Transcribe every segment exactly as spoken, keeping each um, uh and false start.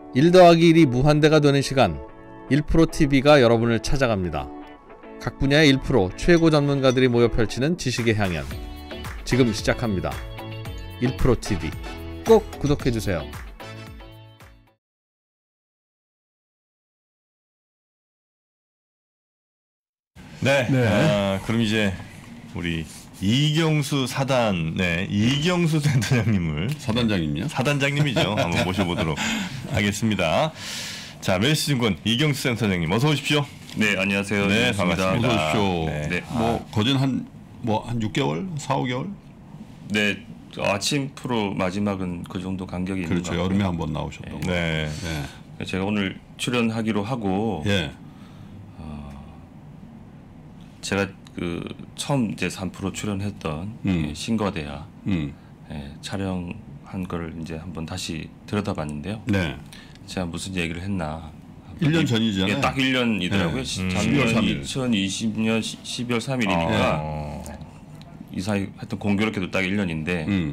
일 더하기 일이 무한대가 되는 시간, 일 프로티비가 여러분을 찾아갑니다. 각 분야의 일 퍼센트 최고 전문가들이 모여 펼치는 지식의 향연, 지금 시작합니다. 일 프로티비 꼭 구독해주세요. 네, 네. 아, 그럼 이제 우리 이경수 사단, 네, 이경수 센터장님을 사단장님요? 사단장님이죠. 한번 모셔보도록 하겠습니다. 자, 멜시증권 이경수 센터장님, 어서 오십시오. 네, 안녕하세요. 네, 반갑습니다. 어서 오십시오. 네. 네. 뭐 거진 한 뭐 한 육 개월, 사, 오 개월? 네, 아침 프로 마지막은 그 정도 간격이 있는 그렇죠. 것 여름에 한번 나오셨던. 네. 네. 제가 오늘 출연하기로 하고, 예. 어, 제가 그 처음 이제 삼 프로 출연했던 음. 예, 신과대야 음. 예, 촬영한 걸 이제 한번 다시 들여다봤는데요. 네. 제가 무슨 얘기를 했나? 일 년 전이잖아요. 예, 딱 일 년이더라고요. 네. 음. 작년 십이월 삼 일. 이천이십 년 십이월 삼 일이니까 어. 이 사이 하여튼 공교롭게도 딱 일 년인데 음.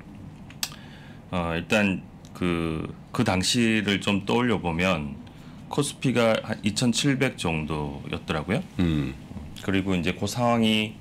어, 일단 그, 그 당시를 좀 떠올려 보면 코스피가 한 이천칠백 정도였더라고요. 음. 그리고 이제 그 상황이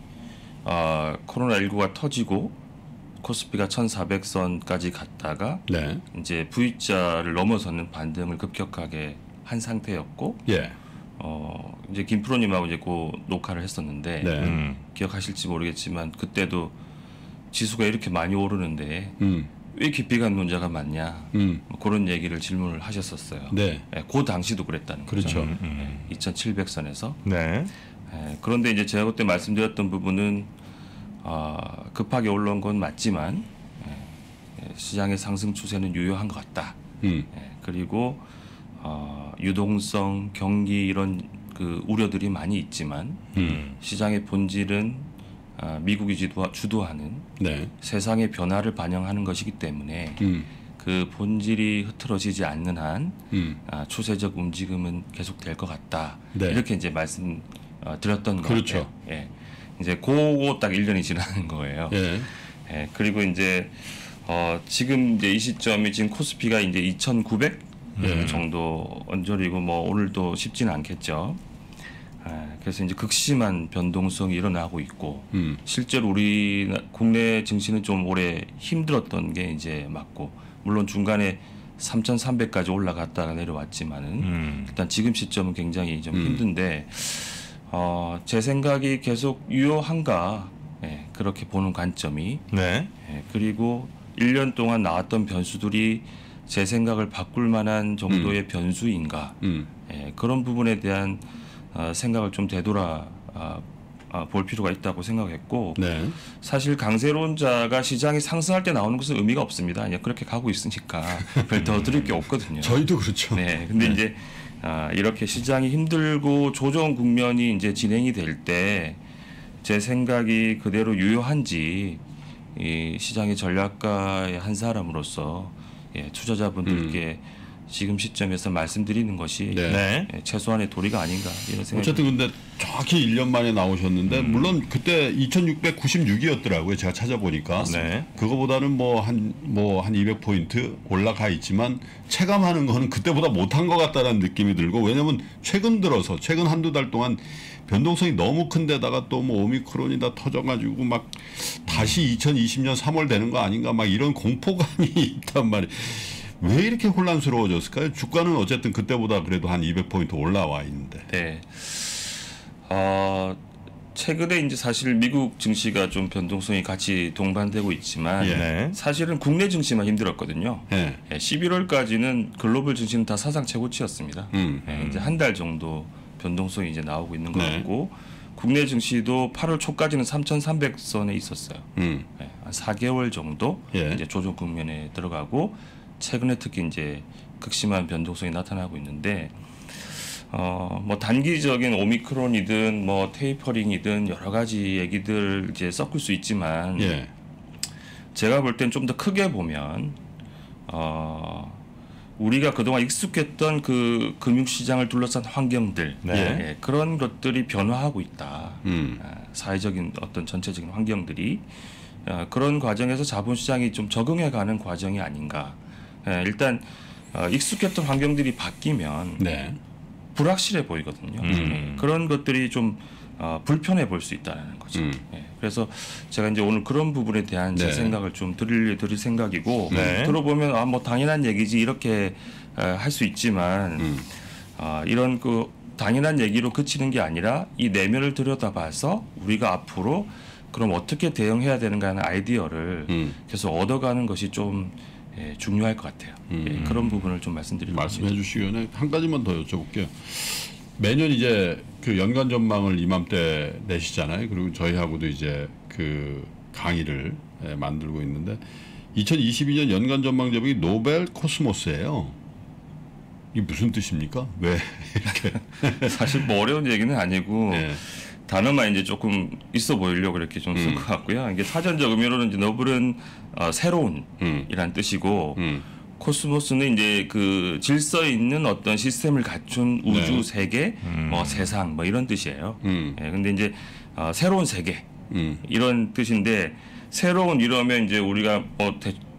어, 코로나십구가 터지고 코스피가 천사백 선까지 갔다가 네. 이제 V자를 넘어서는 반등을 급격하게 한 상태였고 예. 어, 이제 김프로님하고 이제 그 녹화를 했었는데 네. 음. 기억하실지 모르겠지만 그때도 지수가 이렇게 많이 오르는데 음. 왜 이렇게 비관론자가 많냐 음. 뭐 그런 얘기를 질문을 하셨었어요. 네. 예, 그 당시도 그랬다는 거죠. 그렇죠. 음, 음. 예, 이천칠백 선에서. 네. 예, 그런데 이제 제가 그때 말씀드렸던 부분은 어, 급하게 올라온 건 맞지만 예, 예, 시장의 상승 추세는 유효한 것 같다. 음. 예, 그리고 어, 유동성, 경기 이런 그 우려들이 많이 있지만 음. 시장의 본질은 어, 미국이 주도, 주도하는 네. 세상의 변화를 반영하는 것이기 때문에 음. 그 본질이 흐트러지지 않는 한 음. 아, 추세적 움직임은 계속될 것 같다. 네. 이렇게 이제 말씀 어, 드렸던 것 그렇죠. 같아요. 예. 이제 그거 딱 일 년이 지나는 거예요. 예. 예. 그리고 이제 어, 지금 이제 이 시점이 지금 코스피가 이제 이천구백 예. 정도 언저리고 뭐 오늘도 쉽지는 않겠죠. 예. 그래서 이제 극심한 변동성이 일어나고 있고 음. 실제로 우리 국내 증시는 좀 올해 힘들었던 게 이제 맞고 물론 중간에 삼천삼백까지 올라갔다가 내려왔지만은 음. 일단 지금 시점은 굉장히 좀 음. 힘든데 어, 제 생각이 계속 유효한가 예, 그렇게 보는 관점이 네. 예, 그리고 일 년 동안 나왔던 변수들이 제 생각을 바꿀 만한 정도의 음. 변수인가 음. 예, 그런 부분에 대한 어, 생각을 좀 되돌아 어, 어, 볼 필요가 있다고 생각했고 네. 사실 강세론자가 시장이 상승할 때 나오는 것은 의미가 없습니다. 그냥 그렇게 가고 있으니까 별 더 드릴 게 없거든요. 저희도 그렇죠. 네, 근데 네. 이제 아, 이렇게 시장이 힘들고 조정 국면이 이제 진행이 될 때 제 생각이 그대로 유효한지 이 시장의 전략가의 한 사람으로서 예, 투자자분들께 음. 지금 시점에서 말씀드리는 것이 네. 네. 예, 최소한의 도리가 아닌가 이런 생각이 어쨌든 근데 정확히 일 년 만에 나오셨는데 음. 물론 그때 이천육백구십육이었더라고요. 제가 찾아보니까. 네. 그거보다는 뭐 한 뭐 한 이백 포인트 올라가 있지만 체감하는 거는 그때보다 못한 것 같다는 느낌이 들고 왜냐면 최근 들어서 최근 한두 달 동안 변동성이 너무 큰 데다가 또 뭐 오미크론이 다 터져가지고 막 다시 이천이십 년 삼월 되는 거 아닌가 막 이런 공포감이 있단 말이에요. 왜 이렇게 혼란스러워졌을까요? 주가는 어쨌든 그때보다 그래도 한 이백 포인트 올라와 있는데. 네. 어, 최근에 이제 사실 미국 증시가 좀 변동성이 같이 동반되고 있지만 예. 네. 사실은 국내 증시만 힘들었거든요. 예. 예, 십일월까지는 글로벌 증시는 다 사상 최고치였습니다. 음. 예, 이제 한 달 정도 변동성이 이제 나오고 있는 것 네. 같고 국내 증시도 팔월 초까지는 삼천삼백 선에 있었어요. 음. 예, 한 사 개월 정도 예. 이제 조정 국면에 들어가고 최근에 특히 이제 극심한 변동성이 나타나고 있는데 어, 뭐 단기적인 오미크론이든 뭐 테이퍼링이든 여러 가지 얘기들 이제 섞을 수 있지만 예. 제가 볼 땐 좀 더 크게 보면 어, 우리가 그동안 익숙했던 그 금융시장을 둘러싼 환경들 네. 예, 그런 것들이 변화하고 있다. 음. 아, 사회적인 어떤 전체적인 환경들이 어, 그런 과정에서 자본시장이 좀 적응해가는 과정이 아닌가. 예, 일단 어, 익숙했던 환경들이 바뀌면 네. 불확실해 보이거든요. 음. 네. 그런 것들이 좀 어, 불편해 보일 수 있다는 거죠. 음. 네. 그래서 제가 이제 오늘 그런 부분에 대한 제 네. 생각을 좀 드릴 드릴 생각이고 네. 들어보면 아 뭐 당연한 얘기지 이렇게 할 수 있지만 음. 아, 이런 그 당연한 얘기로 그치는 게 아니라 이 내면을 들여다봐서 우리가 앞으로 그럼 어떻게 대응해야 되는가 하는 아이디어를 음. 계속 얻어가는 것이 좀 예, 중요할 것 같아요. 음. 예, 그런 부분을 좀 말씀드리고 말씀해 주시기 전에 한 가지만 더 여쭤볼게요. 매년 이제 그 연간 전망을 이맘때 내시잖아요. 그리고 저희하고도 이제 그 강의를 예, 만들고 있는데 이천이십이 년 연간 전망 제목이 노벨 코스모스예요. 이게 무슨 뜻입니까? 왜 이렇게? 사실 뭐 어려운 얘기는 아니고 네. 단어만 이제 조금 있어 보이려고 이렇게 좀 쓴 것 같고요. 이게 사전적 의미로는 이제 노블은 어, 새로운 음. 이란 뜻이고 음. 코스모스는 이제 그 질서 있는 어떤 시스템을 갖춘 우주 네. 세계, 음. 뭐 세상 뭐 이런 뜻이에요. 음. 예, 근데 이제 어, 새로운 세계 음. 이런 뜻인데 새로운 이러면 이제 우리가 뭐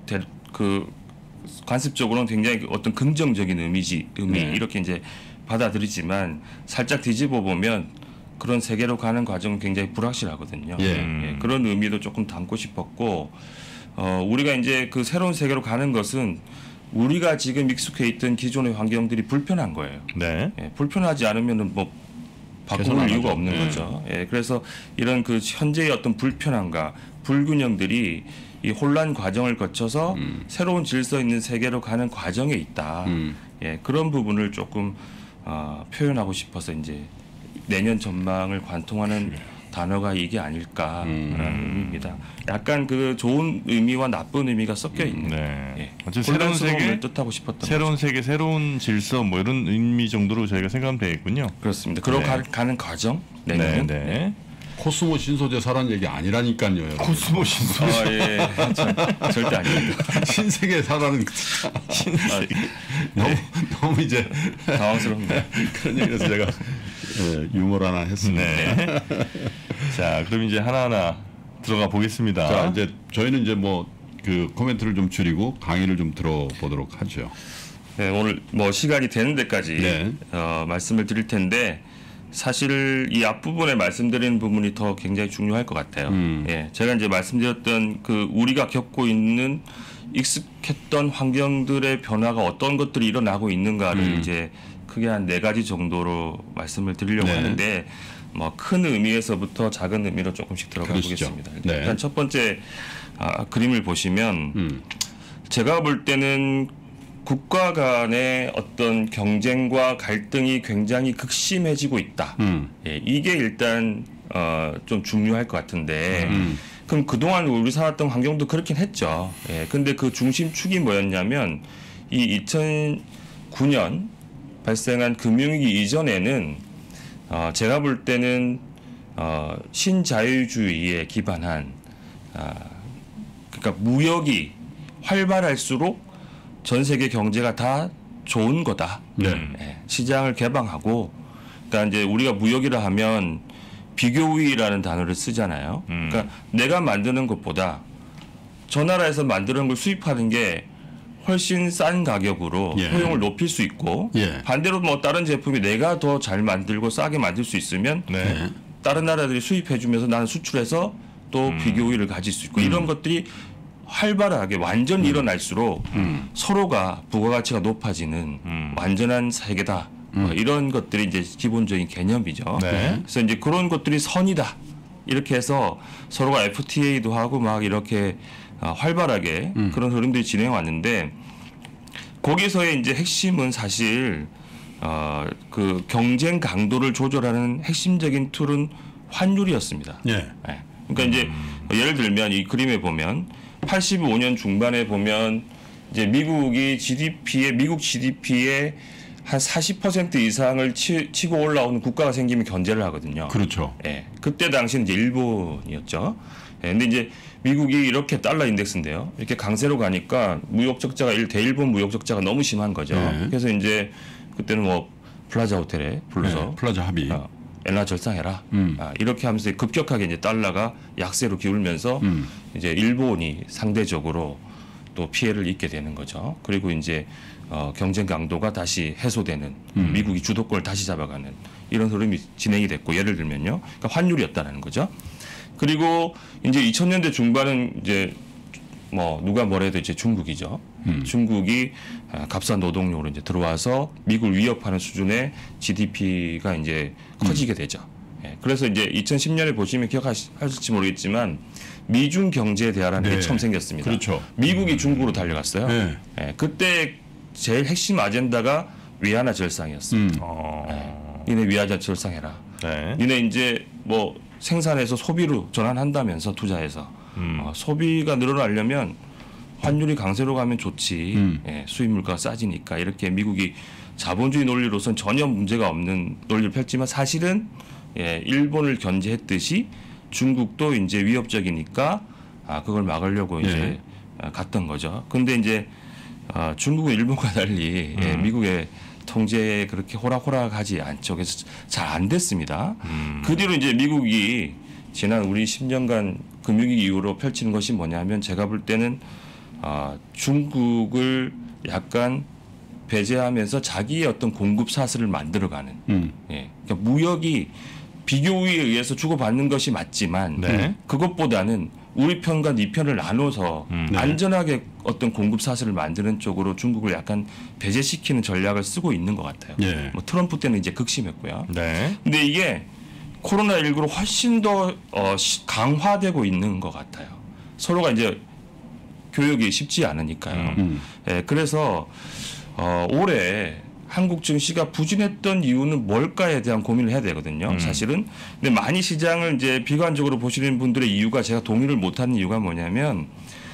그 관습적으로는 굉장히 어떤 긍정적인 의미지 의미 네. 이렇게 이제 받아들이지만 살짝 뒤집어 보면 그런 세계로 가는 과정은 굉장히 불확실하거든요. 예. 예, 그런 의미도 조금 담고 싶었고 어, 우리가 이제 그 새로운 세계로 가는 것은 우리가 지금 익숙해 있던 기존의 환경들이 불편한 거예요. 네. 예, 불편하지 않으면은 뭐 바꿀 개선하죠. 이유가 없는 네. 거죠. 예, 그래서 이런 그 현재의 어떤 불편함과 불균형들이 이 혼란 과정을 거쳐서 음. 새로운 질서 있는 세계로 가는 과정에 있다. 음. 예, 그런 부분을 조금 어, 표현하고 싶어서 이제 내년 전망을 관통하는 단어가 이게 아닐까라는 음. 의미입니다. 약간 그 좋은 의미와 나쁜 의미가 섞여 있는. 네. 예. 어쨌든 새로운 혼란스러움을 세계, 뜻하고 싶었던 새로운 세계, 새로운 질서 뭐 이런 의미 정도로 저희가 생각하면 되겠군요. 그렇습니다. 그러 네. 가, 가는 과정 네, 내년은 네. 코스모 신소재사라는 얘기 아니라니까요. 여러분. 코스모 신소. 아, 예. 저, 절대 아닙니다. 신세계사라는 신세계. 너무 너무 이제 당황스럽습니다. 그런 얘기라서 제가 예, 유머를 하나 했습니다. 네. 자, 그럼 이제 하나하나 들어가 보겠습니다. 자 이제 저희는 이제 뭐 그 코멘트를 좀 줄이고 강의를 좀 들어보도록 하죠. 네, 오늘 뭐 시간이 되는 데까지 네. 어, 말씀을 드릴 텐데 사실 이 앞부분에 말씀드리는 부분이 더 굉장히 중요할 것 같아요. 음. 예, 제가 이제 말씀드렸던 그 우리가 겪고 있는 익숙했던 환경들의 변화가 어떤 것들이 일어나고 있는가를 음. 이제 크게 한 네 가지 정도로 말씀을 드리려고 네. 하는데 뭐 큰 의미에서부터 작은 의미로 조금씩 들어가 그러시죠. 보겠습니다. 네. 일단 첫 번째 아, 그림을 보시면 음. 제가 볼 때는 국가 간의 어떤 경쟁과 갈등이 굉장히 극심해지고 있다. 음. 예, 이게 일단 어, 좀 중요할 것 같은데 음. 그럼 그동안 우리 살았던 환경도 그렇긴 했죠. 예, 근데 그 중심축이 뭐였냐면 이 이천구 년 발생한 금융위기 이전에는 어, 제가 볼 때는 어, 신자유주의에 기반한 아, 그러니까 무역이 활발할수록 전 세계 경제가 다 좋은 거다. 네. 예, 시장을 개방하고, 그러니까 이제 우리가 무역이라 하면 비교우위라는 단어를 쓰잖아요. 음. 그러니까 내가 만드는 것보다 저 나라에서 만드는 걸 수입하는 게 훨씬 싼 가격으로 예. 효용을 높일 수 있고 예. 반대로 뭐 다른 제품이 내가 더 잘 만들고 싸게 만들 수 있으면 네. 다른 나라들이 수입해주면서 나는 수출해서 또 음. 비교 우위를 가질 수 있고 이런 것들이 활발하게 완전히 일어날수록 서로가 부가가치가 높아지는 음. 완전한 세계다. 뭐 이런 것들이 이제 기본적인 개념이죠. 네. 그래서 이제 그런 것들이 선이다. 이렇게 해서 서로가 에프티에이도 하고 막 이렇게 어, 활발하게 그런 흐름들이 진행해 왔는데 거기서의 이제 핵심은 사실 어, 그 경쟁 강도를 조절하는 핵심적인 툴은 환율이었습니다. 예. 예. 그러니까 이제 예를 들면 이 그림에 보면 팔십오 년 중반에 보면 이제 미국이 지디피에 미국 지디피의 한 사십 퍼센트 이상을 치, 치고 올라오는 국가가 생기면 견제를 하거든요. 그렇죠. 예. 그때 당시는 이제 일본이었죠. 예. 근데 이제 미국이 이렇게 달러 인덱스인데요. 이렇게 강세로 가니까 무역 적자가 일 대일본 무역 적자가 너무 심한 거죠. 네. 그래서 이제 그때는 뭐 플라자 호텔에 불러서 네. 플라자 합의. 어, 엔화 절상해라. 음. 아, 이렇게 하면서 급격하게 이제 달러가 약세로 기울면서 음. 이제 일본이 상대적으로 또 피해를 입게 되는 거죠. 그리고 이제 어, 경쟁 강도가 다시 해소되는 음. 미국이 주도권을 다시 잡아가는 이런 흐름이 진행이 됐고 예를 들면요, 그러니까 환율이었다는 거죠. 그리고 이제 이천 년대 중반은 이제 뭐 누가 뭐래도 이제 중국이죠. 음. 중국이 값싼 노동력으로 이제 들어와서 미국을 위협하는 수준의 지디피가 이제 커지게 되죠. 예, 그래서 이제 이천십 년에 보시면 기억하실지 모르겠지만 미중 경제 대화라는 네. 게 처음 생겼습니다. 그렇죠. 미국이 중국으로 달려갔어요. 네. 예, 그때 제일 핵심 아젠다가 위안화 절상이었습니다. 음. 어. 니네 위안화 절상해라. 네. 니네 이제 뭐 생산해서 소비로 전환한다면서 투자해서 음. 어, 소비가 늘어나려면 환율이 강세로 가면 좋지. 음. 예, 수입 물가가 싸지니까 이렇게 미국이 자본주의 논리로선 전혀 문제가 없는 논리를 펼지만 사실은 예, 일본을 견제했듯이 중국도 이제 위협적이니까 아, 그걸 막으려고 이제 네. 아, 갔던 거죠. 근데 이제 아, 중국은 일본과 달리 예, 음. 미국의 통제에 그렇게 호락호락하지 않죠. 그래서 잘 안 됐습니다. 음. 그 뒤로 이제 미국이 지난 우리 십 년간 금융위기 이후로 펼치는 것이 뭐냐면 제가 볼 때는 아, 중국을 약간 배제하면서 자기의 어떤 공급 사슬을 만들어가는 음. 예, 그러니까 무역이 비교에 의해서 주고받는 것이 맞지만 네. 그것보다는 우리 편과 네 편을 나눠서 음. 네. 안전하게 어떤 공급 사슬을 만드는 쪽으로 중국을 약간 배제시키는 전략을 쓰고 있는 것 같아요. 예. 뭐 트럼프 때는 이제 극심했고요. 네. 근데 이게 코로나십구로 훨씬 더 어, 시- 강화되고 있는 것 같아요. 서로가 이제 교육이 쉽지 않으니까요. 음. 예, 그래서 어, 올해 한국 증시가 부진했던 이유는 뭘까에 대한 고민을 해야 되거든요. 음. 사실은. 근데 많이 시장을 이제 비관적으로 보시는 분들의 이유가 제가 동의를 못하는 이유가 뭐냐면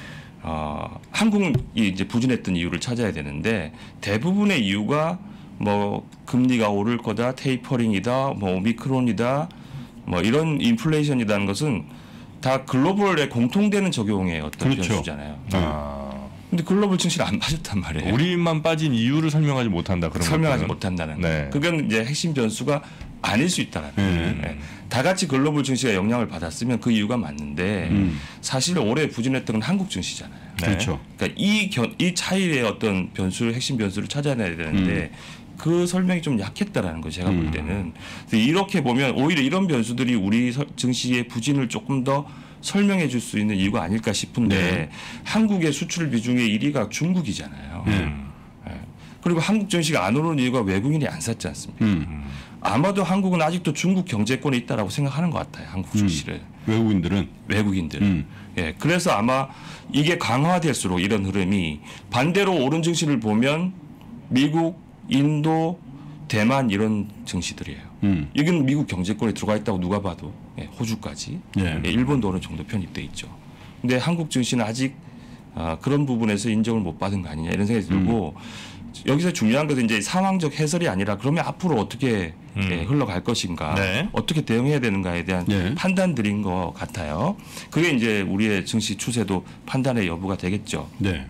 어, 한국이 이제 부진했던 이유를 찾아야 되는데 대부분의 이유가 뭐 금리가 오를 거다, 테이퍼링이다, 뭐 오미크론이다, 뭐 이런 인플레이션이라는 것은 다 글로벌에 공통되는 적용의 어떤 그렇죠. 변수잖아요. 아. 근데 글로벌 증시는 안 빠졌단 말이에요. 우리만 빠진 이유를 설명하지 못한다 그런 설명하지 것들은. 못한다는. 네. 그건 이제 핵심 변수가 아닐 수 있다는. 음. 네. 다 같이 글로벌 증시가 영향을 받았으면 그 이유가 맞는데 음. 사실 올해 부진했던 건 한국 증시잖아요. 네. 그렇죠. 그러니까 이, 견, 이 차이의 어떤 변수를 핵심 변수를 찾아내야 되는데 그 설명이 좀 약했다라는 거죠. 제가 볼 음. 때는. 그래서 이렇게 보면 오히려 이런 변수들이 우리 서- 증시의 부진을 조금 더 설명해 줄 수 있는 이유가 아닐까 싶은데 네. 한국의 수출 비중의 일 위가 중국이잖아요. 음. 예. 그리고 한국 증시가 안 오르는 이유가 외국인이 안 샀지 않습니까? 음. 아마도 한국은 아직도 중국 경제권에 있다라고 생각하는 것 같아요. 한국 증시를. 외국인들은 외국인들은. 음. 예, 그래서 아마 이게 강화될수록 이런 흐름이 반대로 오른 증시를 보면 미국, 인도, 대만 이런 증시들이에요. 음. 이건 미국 경제권에 들어가 있다고 누가 봐도 예, 호주까지 예. 예, 일본도 어느 정도 편입돼 있죠. 근데 한국 증시는 아직 아, 그런 부분에서 인정을 못 받은 거 아니냐 이런 생각이 들고 여기서 중요한 것은 이제 상황적 해설이 아니라 그러면 앞으로 어떻게 음. 예, 흘러갈 것인가, 네. 어떻게 대응해야 되는가에 대한 네. 판단들인 것 같아요. 그게 이제 우리의 증시 추세도 판단의 여부가 되겠죠. 네.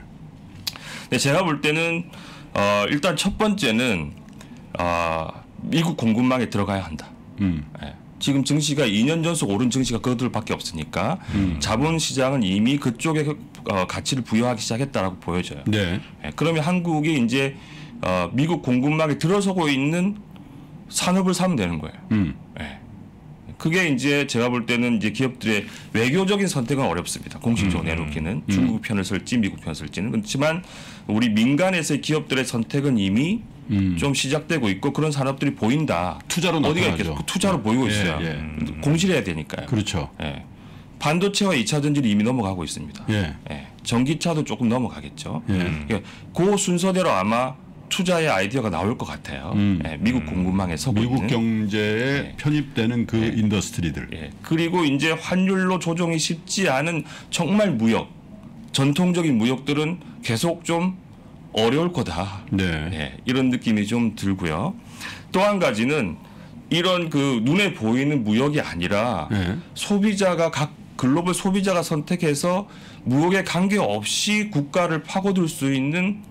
근데 제가 볼 때는 어, 일단 첫 번째는 어, 미국 공급망에 들어가야 한다. 음. 예. 지금 증시가 이 년 연속 오른 증시가 그들밖에 없으니까 음. 자본시장은 이미 그쪽에 어, 가치를 부여하기 시작했다라고 보여져요. 네. 예. 그러면 한국이 이제 어, 미국 공급망에 들어서고 있는 산업을 사면 되는 거예요. 음. 예. 그게 이제 제가 볼 때는 이제 기업들의 외교적인 선택은 어렵습니다. 공식적으로 내놓기는 중국 편을 설지 미국 편을 설지는 그렇지만 우리 민간에서의 기업들의 선택은 이미 음. 좀 시작되고 있고 그런 산업들이 보인다. 투자로 어디가 나타나죠. 있겠어? 그 투자로 보이고 예, 있어요. 예. 공실해야 되니까요. 그렇죠. 예. 반도체와 이 차 전지는 이미 넘어가고 있습니다. 예. 예. 전기차도 조금 넘어가겠죠. 예. 그러니까 그 순서대로 아마 투자의 아이디어가 나올 것 같아요. 음. 예. 미국 공급망에 서고 미국 있는. 경제에 네. 편입되는 그 네. 인더스트리들. 예. 그리고 이제 환율로 조정이 쉽지 않은 정말 무역, 전통적인 무역들은 계속 좀 어려울 거다. 네. 예. 이런 느낌이 좀 들고요. 또 한 가지는 이런 그 눈에 보이는 무역이 아니라 네. 소비자가 각 글로벌 소비자가 선택해서 무역에 관계없이 국가를 파고들 수 있는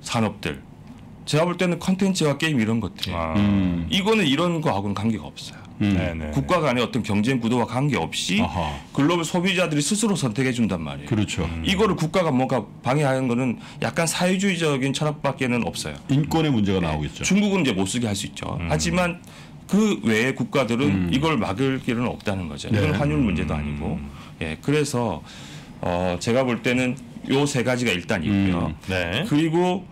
산업들. 제가 볼 때는 컨텐츠와 게임 이런 것들이에요. 아. 음. 이거는 이런 거하고는 관계가 없어요. 음. 네네. 국가 간의 어떤 경쟁 구도와 관계없이 아하. 글로벌 소비자들이 스스로 선택해 준단 말이에요. 그렇죠. 음. 이거를 국가가 뭔가 방해하는 거는 약간 사회주의적인 철학밖에는 없어요. 인권의 문제가 네. 나오겠죠. 중국은 이제 못 쓰게 할 수 있죠. 음. 하지만 그 외의 국가들은 음. 이걸 막을 길은 없다는 거죠. 이건 네. 환율 문제도 아니고. 예, 그래서 어, 제가 볼 때는 요 세 가지가 일단 있고요. 음. 네. 그리고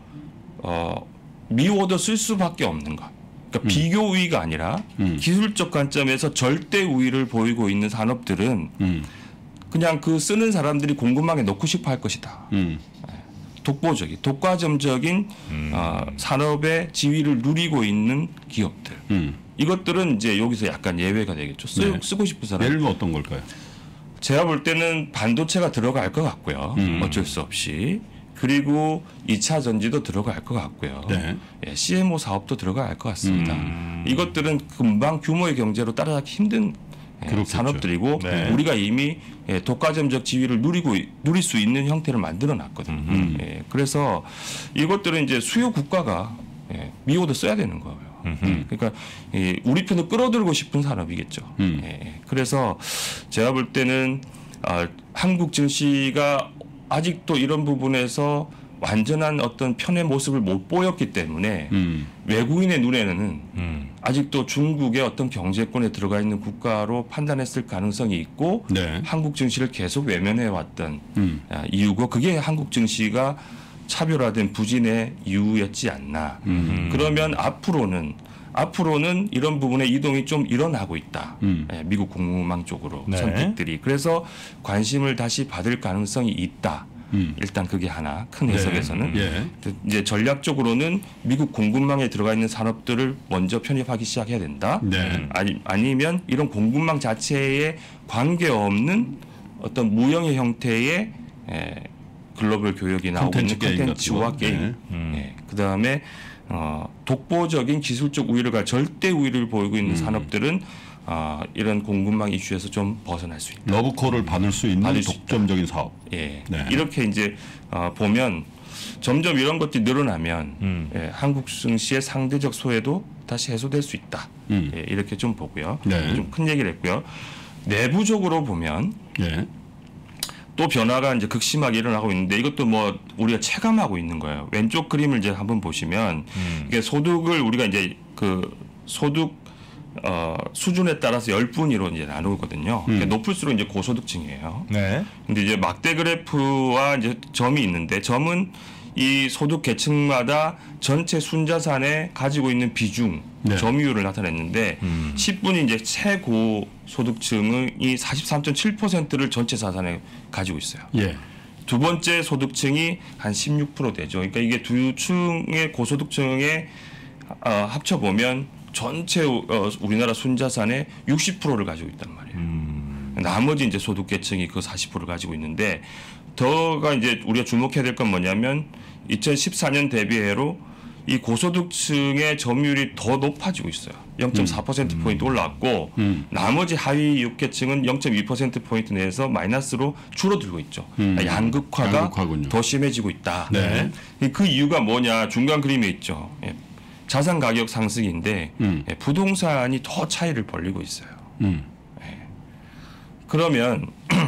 어, 미오더 쓸 수밖에 없는 것. 그러니까 비교 우위가 아니라 음. 기술적 관점에서 절대 우위를 보이고 있는 산업들은 음. 그냥 그 쓰는 사람들이 공급망에 넣고 싶어 할 것이다. 음. 독보적인, 독과점적인 음. 어, 산업의 지위를 누리고 있는 기업들. 음. 이것들은 이제 여기서 약간 예외가 되겠죠. 쓰, 네. 쓰고 싶은 사람. 예를 들면 어떤 걸까요? 제가 볼 때는 반도체가 들어갈 것 같고요. 음. 어쩔 수 없이. 그리고 이 차 전지도 들어갈 것 같고요. 네. 예, 씨엠오 사업도 들어갈 것 같습니다. 음. 이것들은 금방 규모의 경제로 따라가기 힘든 예, 그렇겠죠. 산업들이고 네. 우리가 이미 예, 독과점적 지위를 누리고 이- 누릴 수 있는 형태를 만들어 놨거든요. 음. 예, 그래서 이것들은 이제 수요 국가가 예, 미오도 써야 되는 거예요. 음흠. 그러니까 이 우리 편을 끌어들고 싶은 산업이겠죠. 음. 예, 예. 그래서 제가 볼 때는 아, 한국 증시가 아직도 이런 부분에서 완전한 어떤 편의 모습을 못 보였기 때문에 음. 외국인의 눈에는 음. 아직도 중국의 어떤 경제권에 들어가 있는 국가로 판단했을 가능성이 있고 네. 한국 증시를 계속 외면해 왔던 음. 아, 이유고 그게 한국 증시가 차별화된 부진의 이유였지 않나. 음. 그러면 앞으로는 앞으로는 이런 부분의 이동이 좀 일어나고 있다. 음. 예, 미국 공무망 쪽으로 네. 선택들이 그래서 관심을 다시 받을 가능성이 있다. 음. 일단 그게 하나 큰 네. 해석에서는 예. 이제 전략적으로는 미국 공급망에 들어가 있는 산업들을 먼저 편입하기 시작해야 된다. 네. 아니, 아니면 이런 공급망 자체에 관계없는 어떤 무형의 형태의 에, 글로벌 교역이 나오고 있는 콘텐츠 게임 콘텐츠와 같은 거. 게임. 네. 음. 예, 그다음에 어, 독보적인 기술적 우위를 갈 절대 우위를 보이고 음. 있는 산업들은 어, 이런 공급망 이슈에서 좀 벗어날 수 있다. 러브콜을 받을 수 있는 받을 수 있다. 독점적인 사업. 예, 네. 이렇게 이제 어, 보면 점점 이런 것들이 늘어나면 음. 예, 한국 증시의 상대적 소외도 다시 해소될 수 있다. 음. 예, 이렇게 좀 보고요. 네. 좀 큰 얘기를 했고요. 내부적으로 보면 예. 또 변화가 이제 극심하게 일어나고 있는데 이것도 뭐 우리가 체감하고 있는 거예요. 왼쪽 그림을 이제 한번 보시면 음. 이게 소득을 우리가 이제 그 소득 어, 수준에 따라서 열 분위로 이제 나누거든요. 음. 그러니까 높을수록 이제 고소득층이에요. 네. 근데 이제 막대 그래프와 이제 점이 있는데 점은 이 소득 계층마다 전체 순자산에 가지고 있는 비중, 네. 점유율을 나타냈는데 음. 십 분이 이제 최고 소득층이 사십삼 점 칠 퍼센트를 전체 자산에 가지고 있어요. 예. 두 번째 소득층이 한 십육 퍼센트 되죠. 그러니까 이게 두 층의 고소득층에 어, 합쳐 보면 전체 어, 우리나라 순자산의 육십 퍼센트를 가지고 있단 말이에요. 음. 나머지 이제 소득계층이 그 사십 퍼센트를 가지고 있는데 더가 이제 우리가 주목해야 될 건 뭐냐면 이천십사 년 대비해로 이 고소득층의 점유율이 더 높아지고 있어요. 영 점 사 퍼센트 포인트 올라왔고 음. 나머지 하위 육 계층은 영 점 이 퍼센트 포인트 내에서 마이너스로 줄어들고 있죠. 음. 양극화가 양극화군요. 더 심해지고 있다. 네. 그 이유가 뭐냐? 중간 그림에 있죠. 예. 자산 가격 상승인데 음. 예, 부동산이 더 차이를 벌리고 있어요. 음. 그러면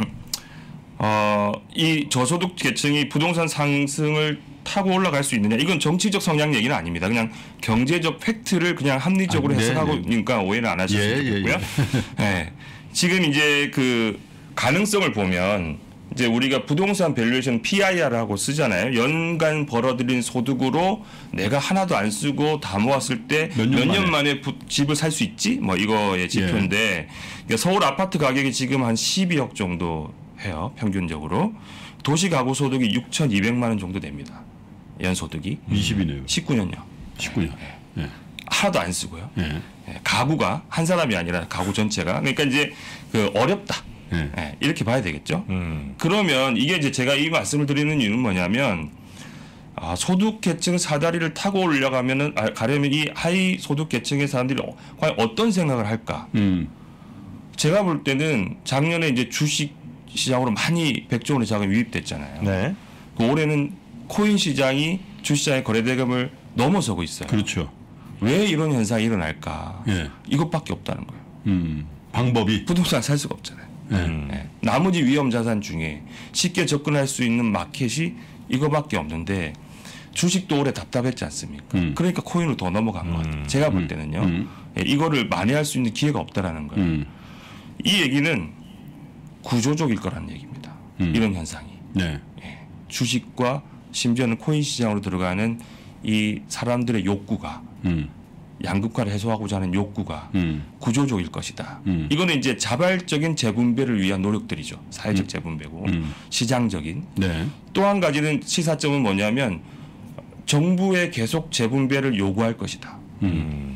어, 이 저소득 계층이 부동산 상승을 타고 올라갈 수 있느냐? 이건 정치적 성향 얘기는 아닙니다. 그냥 경제적 팩트를 그냥 합리적으로 아, 네, 해석하고 네. 있으니까 오해는 안 하셨으면 예, 예, 좋겠고요. 네. 지금 이제 그 가능성을 보면 이제 우리가 부동산 밸류에이션 피아이알하고 쓰잖아요. 연간 벌어들인 소득으로 내가 하나도 안 쓰고 다 모았을 때 몇 몇 년 년 만에 부- 집을 살 수 있지? 뭐 이거의 지표인데 그러니까 서울 아파트 가격이 지금 한 십이억 정도 해요. 평균적으로. 도시 가구 소득이 육천이백만 원 정도 됩니다. 연소득이. 이십이네요. 십구 년요. 십구 년. 예. 하나도 안 쓰고요. 예. 예, 가구가 한 사람이 아니라 가구 전체가. 그러니까 이제 그 어렵다. 예. 예, 이렇게 봐야 되겠죠. 음. 그러면 이게 이제 제가 이 말씀을 드리는 이유는 뭐냐면 아, 소득 계층 사다리를 타고 올라가면은 아, 가려면 이 하위 소득 계층의 사람들이 어, 과연 어떤 생각을 할까? 음. 제가 볼 때는 작년에 이제 주식 시장으로 많이 백조 원의 자금이 유입됐잖아요. 네. 그 올해는 코인 시장이 주시장의 거래 대금을 넘어서고 있어요. 그렇죠. 왜 이런 현상이 일어날까? 예. 이것밖에 없다는 거예요. 음. 방법이 부동산 살 수가 없잖아요. 네. 네. 나머지 위험 자산 중에 쉽게 접근할 수 있는 마켓이 이거밖에 없는데 주식도 오래 답답했지 않습니까? 음. 그러니까 코인으로 더 넘어간 것 같아요. 제가 볼 때는요. 음. 예, 이거를 만회할 수 있는 기회가 없다라는 거예요. 음. 이 얘기는 구조적일 거라는 얘기입니다. 음. 이런 현상이. 네. 예. 주식과 심지어는 코인 시장으로 들어가는 이 사람들의 욕구가 음. 양극화를 해소하고자 하는 욕구가 음. 구조적일 것이다. 음. 이거는 이제 자발적인 재분배를 위한 노력들이죠. 사회적 재분배고 음. 시장적인. 네. 또 한 가지는 시사점은 뭐냐면 정부에 계속 재분배를 요구할 것이다. 음.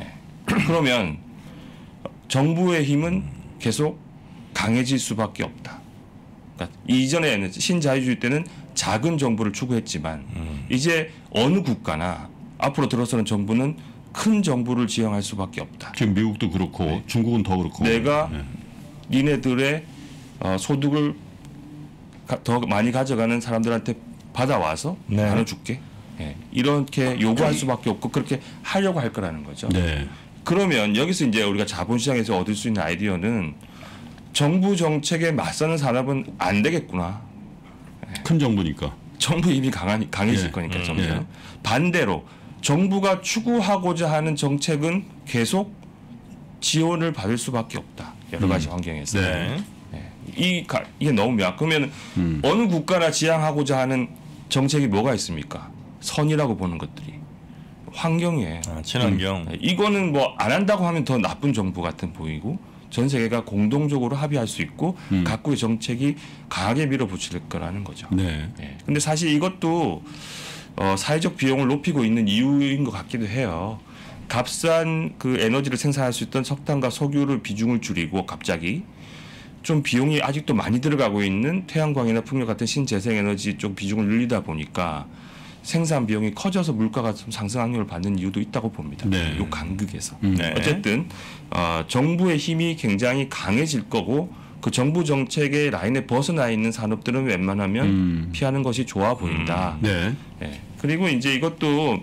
그러면 정부의 힘은 계속 강해질 수밖에 없다. 그러니까 이전에는 신자유주의 때는 작은 정부를 추구했지만 음. 이제 어느 국가나 앞으로 들어서는 정부는 큰 정부를 지향할 수밖에 없다. 지금 미국도 그렇고 네. 중국은 더 그렇고. 내가 네. 니네들의 어, 소득을 가, 더 많이 가져가는 사람들한테 받아와서 네. 나눠줄게. 예, 이렇게 요구할 수밖에 없고 그렇게 하려고 할 거라는 거죠. 네. 그러면 여기서 이제 우리가 자본시장에서 얻을 수 있는 아이디어는 정부 정책에 맞서는 산업은 안 되겠구나. 큰 정부니까. 정부 힘이 강하니, 강해질 예. 거니까 음. 점점. 예. 반대로 정부가 추구하고자 하는 정책은 계속 지원을 받을 수밖에 없다. 여러 가지 환경에서. 네. 예. 이 가, 이게 너무 묘한. 그러면 음. 어느 국가나 지향하고자 하는 정책이 뭐가 있습니까? 선이라고 보는 것들이 환경이에요. 아, 친환경. 예. 이거는 뭐 안 한다고 하면 더 나쁜 정부 같은 보이고 전 세계가 공동적으로 합의할 수 있고 음. 각국의 정책이 강하게 밀어붙일 거라는 거죠. 네. 예. 근데 사실 이것도 어, 사회적 비용을 높이고 있는 이유인 것 같기도 해요. 값싼 그 에너지를 생산할 수 있던 석탄과 석유를 비중을 줄이고 갑자기 좀 비용이 아직도 많이 들어가고 있는 태양광이나 풍력 같은 신재생에너지 쪽 비중을 늘리다 보니까 생산 비용이 커져서 물가가 좀 상승 악력을 받는 이유도 있다고 봅니다. 네. 요 간극에서. 음. 네. 어쨌든 어, 정부의 힘이 굉장히 강해질 거고 그 정부 정책의 라인에 벗어나 있는 산업들은 웬만하면 음. 피하는 것이 좋아 보인다. 네. 예. 그리고 이제 이것도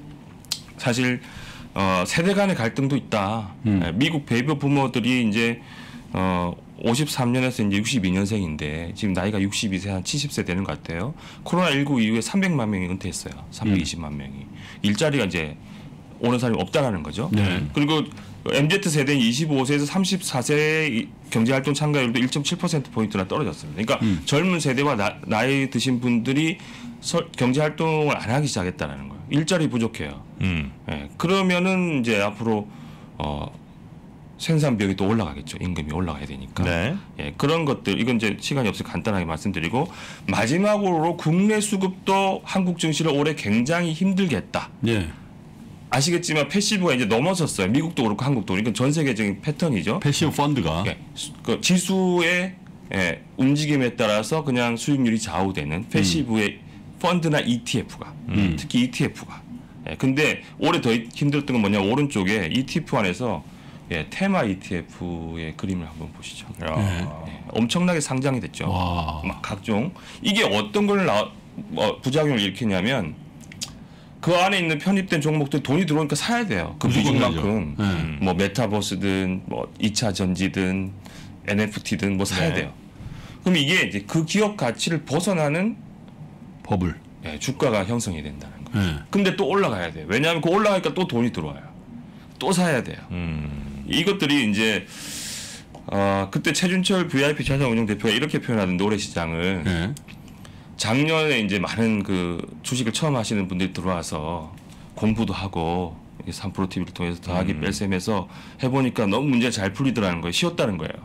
사실 어, 세대 간의 갈등도 있다. 음. 예, 미국 베이비 부모들이 이제 어, 오십삼 년에서 이제 육십이 년생인데 지금 나이가 육십이 세 한 칠십 세 되는 것 같아요. 코로나십구 이후에 삼백만 명이 은퇴했어요. 삼백이십만 명이. 일자리가 이제 오는 사람이 없다라는 거죠. 네. 그리고 엠지 세대인 이십오 세에서 삼십사 세의 경제활동 참가율도 일 점 칠 퍼센트 포인트나 떨어졌습니다. 그러니까 음. 젊은 세대와 나, 나이 드신 분들이 서, 경제활동을 안 하기 시작했다는 거예요. 일자리 부족해요. 음. 예, 그러면은 이제 앞으로 어, 생산 비용이 또 올라가겠죠. 임금이 올라가야 되니까. 네. 예, 그런 것들 이건 이제 시간이 없어서 간단하게 말씀드리고 마지막으로 국내 수급도 한국 증시를 올해 굉장히 힘들게 했다. 네. 아시겠지만 패시브가 이제 넘어섰어요. 미국도 그렇고 한국도 그렇고. 이건 전 세계적인 패턴이죠. 패시브 펀드가 예, 수- 그 지수의 예, 움직임에 따라서 그냥 수익률이 좌우되는 패시브의 펀드나 이티에프가 음. 특히 이티에프가. 예, 근데 올해 더 힘들었던 건 뭐냐 오른쪽에 이티에프 안에서 예, 테마 이티에프의 그림을 한번 보시죠. 야. 예, 엄청나게 상장이 됐죠. 와. 막 각종 이게 어떤 걸 나, 어, 부작용을 일으키냐면 그 안에 있는 편입된 종목들 돈이 들어오니까 사야 돼요. 그 무조건 비중만큼 사야죠. 네. 뭐 메타버스든 뭐 이 차 전지든 엔에프티든 뭐 사야 네. 돼요. 그럼 이게 이제 그 기업 가치를 벗어나는 버블. 예, 주가가 형성이 된다는 거예요. 네. 근데 또 올라가야 돼요. 왜냐하면 그 올라가니까 또 돈이 들어와요. 또 사야 돼요. 음. 이것들이 이제 어, 그때 최준철 브이아이피 자산운용 대표가 이렇게 표현하던데 올해 시장을 네. 작년에 이제 많은 그 주식을 처음 하시는 분들이 들어와서 공부도 하고 삼 프로 티비를 통해서 더하기 음. 뺄셈해서 해보니까 너무 문제가 잘 풀리더라는 거예요. 쉬웠다는 거예요.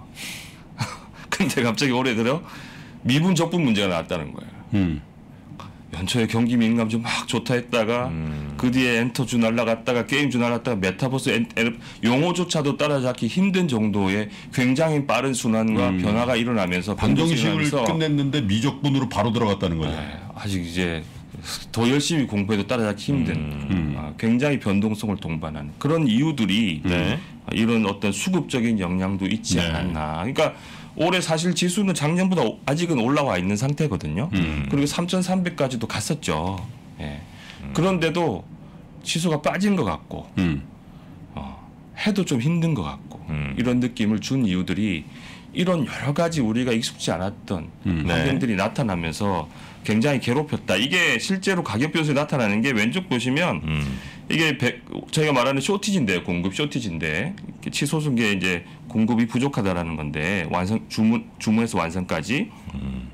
근데 갑자기 올해 들어 미분 적분 문제가 나왔다는 거예요. 음. 연초에 경기 민감주 막 좋다 했다가 음. 그 뒤에 엔터주 날라갔다가 게임주 날라갔다가 메타버스 엔, 엔, 용어조차도 따라잡기 힘든 정도의 굉장히 빠른 순환과 음. 변화가 일어나면서 방정식을 일어나면서 끝냈는데 미적분으로 바로 들어갔다는 거죠. 네, 아직 이제 더 열심히 공부해도 따라잡기 힘든 음. 아, 굉장히 변동성을 동반하는 그런 이유들이 네. 이런 어떤 수급적인 영향도 있지 네. 않았나. 그러니까 올해 사실 지수는 작년보다 오- 아직은 올라와 있는 상태거든요. 음. 그리고 삼천삼백까지도 갔었죠. 예. 그런데도 지수가 빠진 것 같고 음. 어, 해도 좀 힘든 것 같고 음. 이런 느낌을 준 이유들이 이런 여러 가지 우리가 익숙지 않았던 음. 환경들이 나타나면서 굉장히 괴롭혔다. 이게 실제로 가격 변수에 나타나는 게 왼쪽 보시면 음. 이게 백, 저희가 말하는 쇼티지인데요. 공급 쇼티지인데 치솟은 게 이제 공급이 부족하다라는 건데 완성 주문 주문에서 완성까지. 음.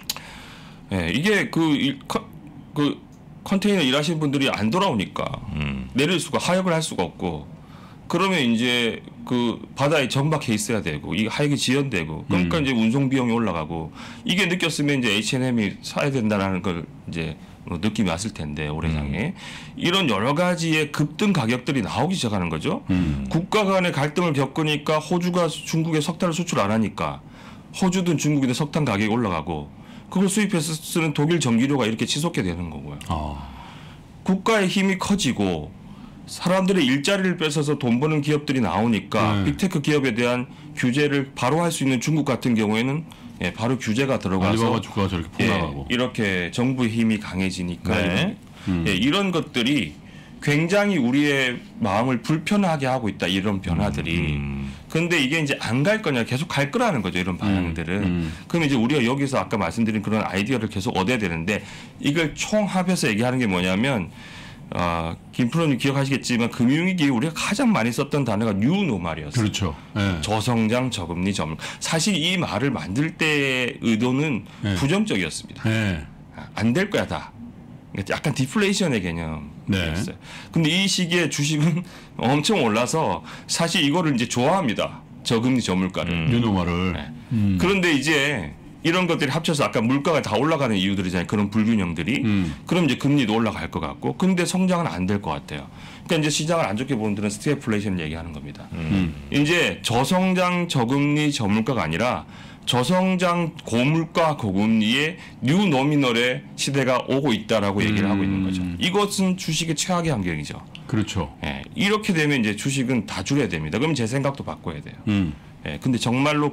예, 이게 그, 이, 컨, 그 컨테이너 일하시는 분들이 안 돌아오니까 음. 내릴 수가 하역을 할 수가 없고 그러면 이제 그 바다에 정박해 있어야 되고 이 하역이 지연되고 그러니까 음. 이제 운송 비용이 올라가고 이게 느꼈으면 이제 에이치 앤 엠이 사야 된다라는 걸 이제 느낌이 왔을 텐데 올해장에 음. 이런 여러 가지의 급등 가격들이 나오기 시작하는 거죠. 음. 국가 간의 갈등을 겪으니까 호주가 중국에 석탄을 수출 안 하니까 호주든 중국이든 석탄 가격이 올라가고 그걸 수입해서 쓰는 독일 전기료가 이렇게 치솟게 되는 거고요. 아. 국가의 힘이 커지고 사람들의 일자리를 뺏어서 돈 버는 기업들이 나오니까 네. 빅테크 기업에 대한 규제를 바로 할 수 있는 중국 같은 경우에는 예, 바로 규제가 들어가서 알리바바 주가가 저렇게 폭락하고. 예, 이렇게 정부의 힘이 강해지니까 네. 이런, 음. 예, 이런 것들이 굉장히 우리의 마음을 불편하게 하고 있다. 이런 변화들이. 음. 근데 이게 이제 안 갈 거냐 계속 갈 거라는 거죠. 이런 방향들은. 음. 그럼 이제 우리가 여기서 아까 말씀드린 그런 아이디어를 계속 얻어야 되는데 이걸 총합해서 얘기하는 게 뭐냐면 어, 김프로님 기억하시겠지만 금융위기 우리가 가장 많이 썼던 단어가 뉴노말이었어요. 그렇죠. 네. 저성장, 저금리, 저물. 사실 이 말을 만들 때의 의도는 네. 부정적이었습니다. 네. 안 될 거야 다. 그러니까 약간 디플레이션의 개념이었어요. 네. 근데 이 시기에 주식은 엄청 올라서 사실 이거를 이제 좋아합니다. 저금리, 저물가를. 음. 뉴노말을. 네. 음. 그런데 이제 이런 것들이 합쳐서 아까 물가가 다 올라가는 이유들이잖아요. 그런 불균형들이. 음. 그럼 이제 금리도 올라갈 것 같고. 근데 성장은 안 될 것 같아요. 그러니까 이제 시장을 안 좋게 보는 분들은 스태플레이션을 얘기하는 겁니다. 음. 이제 저성장, 저금리, 저물가가 아니라 저성장, 고물가, 고금리의 뉴 노미널의 시대가 오고 있다라고 얘기를 음. 하고 있는 거죠. 이것은 주식의 최악의 환경이죠. 그렇죠. 예, 이렇게 되면 이제 주식은 다 줄여야 됩니다. 그럼 제 생각도 바꿔야 돼요. 음. 예, 근데 정말로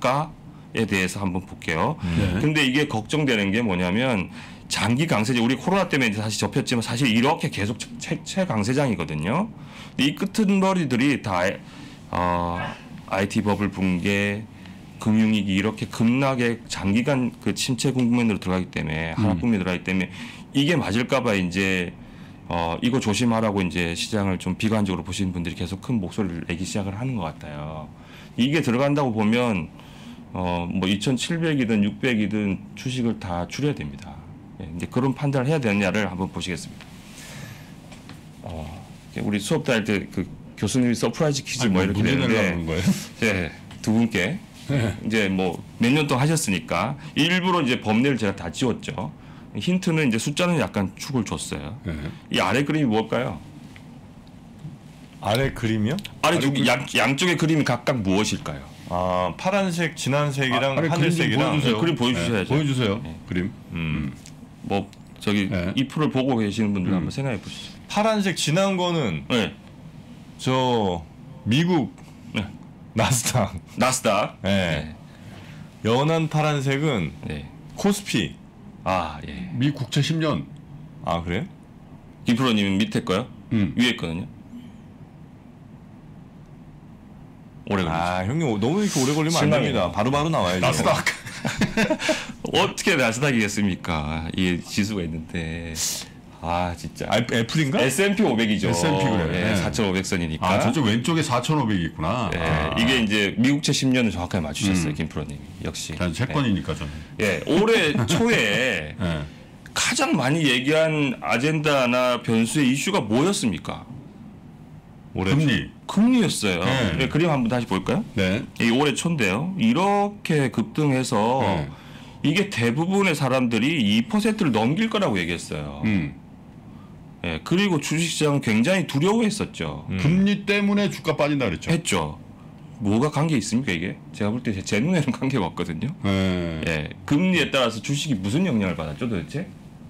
그럴까에 대해서 한번 볼게요. 네. 근데 이게 걱정되는 게 뭐냐면 장기 강세장, 우리 코로나 때문에 이제 다시 접혔지만 사실 이렇게 계속 최, 최강세장이거든요. 근데 이 끄트머리들이 다 어, 아이티 버블 붕괴, 금융위기 이렇게 급락의 장기간 그 침체 국면으로 들어가기 때문에 하락 국면으로 들어가기 때문에 이게 맞을까봐 이제 어 이거 조심하라고 이제 시장을 좀 비관적으로 보시는 분들이 계속 큰 목소리를 내기 시작을 하는 것 같아요. 이게 들어간다고 보면 어 뭐 이천칠백이든 육백이든 주식을 다 줄여야 됩니다. 예, 이제 그런 판단을 해야 되느냐를 한번 보시겠습니다. 어 우리 수업 다닐 때 그 교수님이 서프라이즈 퀴즈 뭐 이렇게 문제 내려고 되는데 그러는 거예요? 예, 두 분께 이제 뭐 몇 년 동안 하셨으니까 일부러 이제 범례를 제가 다 지웠죠. 힌트는 이제 숫자는 약간 축을 줬어요. 네. 이 아래 그림이 뭘까요? 아래 그림이요? 아래 두, 양, 양쪽의 그림이 각각 무엇일까요? 아 파란색, 진한색이랑 아, 아래 하늘색이랑 그림 좀 네, 그림 보여주셔야죠. 네, 보여주세요. 네. 그림. 음. 뭐 저기 네. 이 프로를 보고 계시는 분들 음. 한번 생각해 보시죠. 파란색 진한 거는 네. 저 미국 네. 나스닥. 나스닥. 네. 연한 파란색은 네. 코스피. 아 예. 미 국채 십 년. 아 그래요? 김 프로님은 밑에 거요? 음. 위에 거는요? 오래 걸리죠. 아 형님 너무 이렇게 오래 걸리면 안 실망이네요. 됩니다. 바로바로 나와야죠. 나스닥. 어떻게 나스닥이겠습니까? 이 지수가 있는데. 아 진짜. 아, 애플인가? 에스 앤 피 오백이죠. 에스 앤 피 그래. 예, 사천오백 선이니까. 아, 저쪽 왼쪽에 사천오백이 있구나. 예, 아. 이게 이제 미국채 십 년을 정확하게 맞추셨어요, 음. 김 프로님. 역시. 난 채권이니까 저는. 예, 올해 초에 예. 가장 많이 얘기한 아젠다나 변수의 이슈가 뭐였습니까? 올해 금리. 금리였어요. 네. 예, 그림 한번 다시 볼까요? 네. 이 올해 초인데요. 이렇게 급등해서 네. 이게 대부분의 사람들이 이 퍼센트를 넘길 거라고 얘기했어요. 음. 예, 그리고 주식시장은 굉장히 두려워했었죠. 음. 금리 때문에 주가 빠진다 그랬죠. 했죠. 뭐가 관계 있습니까 이게? 제가 볼 때 제 눈에는 관계가 없거든요. 예. 예, 금리에 따라서 주식이 무슨 영향을 받았죠 도대체?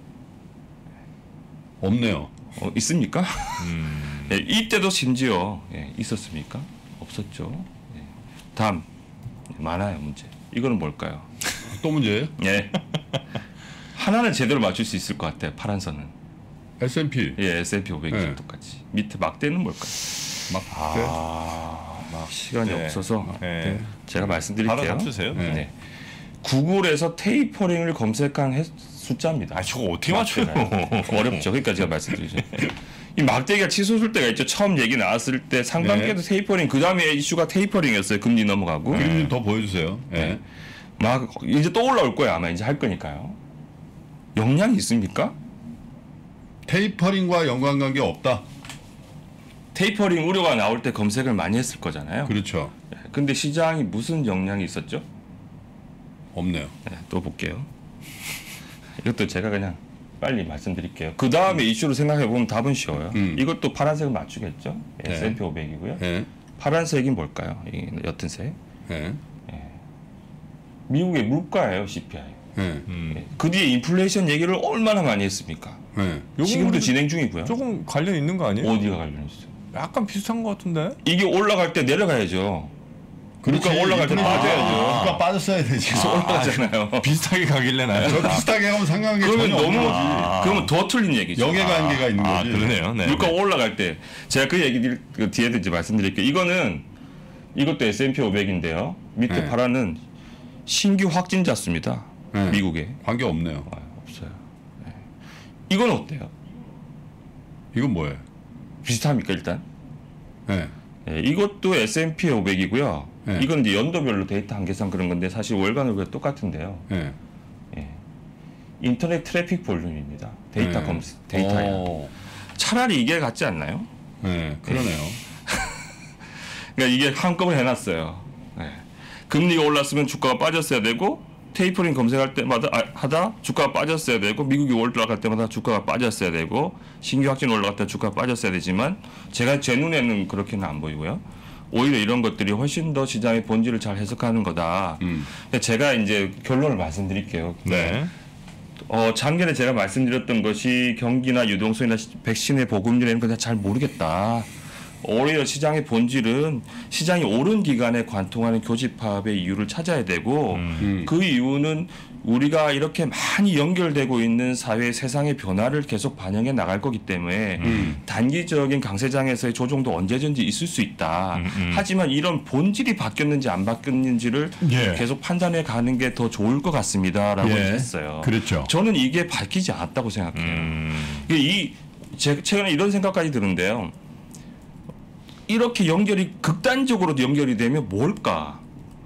없네요. 어, 있습니까? 음. 예, 이때도 심지어 예, 있었습니까? 없었죠. 예. 다음 많아요 문제. 이거는 뭘까요? 또 문제예요? 예. 하나는 제대로 맞출 수 있을 것 같아요. 파란 선은. 에스 앤 피. 예, 에스 앤 피 오백이랑 네. 똑같이. 밑에 막대는 뭘까요? 막 아, 막 시간이 네. 없어서 네. 제가 말씀드릴게요. 바로 답주세요. 네. 네. 구글에서 테이퍼링을 검색한 해- 숫자입니다. 아 저거 어떻게 맞춰요? 어렵죠. 그러니까 제가 말씀드리죠. 이 막대기가 치솟을 때가 있죠. 처음 얘기 나왔을 때 상반기에도 네. 테이퍼링, 그 다음에 이슈가 테이퍼링이었어요. 금리 넘어가고. 그림 더 보여주세요. 예. 네. 막 이제 또 올라올 거예요. 아마 이제 할 거니까요. 영향이 있습니까? 테이퍼링과 연관관계 없다. 테이퍼링 우려가 나올 때 검색을 많이 했을 거잖아요. 그렇죠. 네. 근데 시장이 무슨 영향이 있었죠? 없네요. 네, 또 볼게요. 이것도 제가 그냥 빨리 말씀드릴게요. 그 다음에 이슈로 생각해 보면 답은 쉬워요. 음. 이것도 파란색을 맞추겠죠? 네. 에스 앤 피 오백이고요. 예. 파란색이 뭘까요? 이 옅은 색. 예. 미국의 물가예요, 씨 피 아이. 예. 음. 그 뒤에 인플레이션 얘기를 얼마나 많이 했습니까? 예. 지금도 요거는 진행 중이고요. 조금 관련 있는 거 아니에요? 어디가 관련 있어요? 약간 비슷한 것 같은데. 이게 올라갈 때 내려가야죠. 물가 올라갈 때 인플레이션 빠져야죠. 물가 빠졌어야 되지. 계속 올라가잖아요. 비슷하게 가길래 나요. 저 비슷하게 하면 상관한 게 그러면 전혀 없는 너무 거지. 아. 그러면 더 틀린 얘기죠. 영해관계가 있는 아 거지. 그러네요. 네. 물가 올라갈 때 제가 그 얘기 그 뒤에도 이제 말씀드릴게요. 이거는 이것도 에스 앤 피 오백인데요. 밑에 네. 파란은 신규 확진자 수입니다. 네. 미국에 관계 없네요. 아, 없어요. 네. 이건 어때요? 이건 뭐예요? 비슷합니까 일단? 예. 네, 이것도 에스 앤 피 오백이고요. 네. 이건 이제 연도별로 데이터 한계상 그런 건데 사실 월간월과 똑같은데요. 예. 예. 인터넷 트래픽 볼륨입니다. 데이터 네. 검색 데이터야. 어. 차라리 이게 같지 않나요? 예. 그러네요. 그러니까 이게 한꺼번에 해놨어요. 네. 금리가 올랐으면 주가가 빠졌어야 되고 테이퍼링 검색할 때마다 아, 하다 주가가 빠졌어야 되고 미국이 올라갈 때마다 주가가 빠졌어야 되고 신규 확진 올라갈 때 주가가 빠졌어야 되지만 제가 제 눈에는 그렇게는 안 보이고요. 오히려 이런 것들이 훨씬 더 시장의 본질을 잘 해석하는 거다. 음. 그러니까 제가 이제 결론을 말씀드릴게요. 네. 어, 작년에 제가 말씀드렸던 것이 경기나 유동성이나 시- 백신의 보급률에는 그냥 잘 모르겠다. 오히려 시장의 본질은 시장이 오른 기간에 관통하는 교집합의 이유를 찾아야 되고 음. 그 이유는 우리가 이렇게 많이 연결되고 있는 사회 세상의 변화를 계속 반영해 나갈 거기 때문에 음. 단기적인 강세장에서의 조정도 언제든지 있을 수 있다. 음, 음. 하지만 이런 본질이 바뀌었는지 안 바뀌었는지를 예. 계속 판단해 가는 게 더 좋을 것 같습니다라고 예. 했어요. 그렇죠. 저는 이게 밝히지 않았다고 생각해요. 음. 이게 이 제, 최근에 이런 생각까지 드는데요. 이렇게 연결이 극단적으로 연결이 되면 뭘까?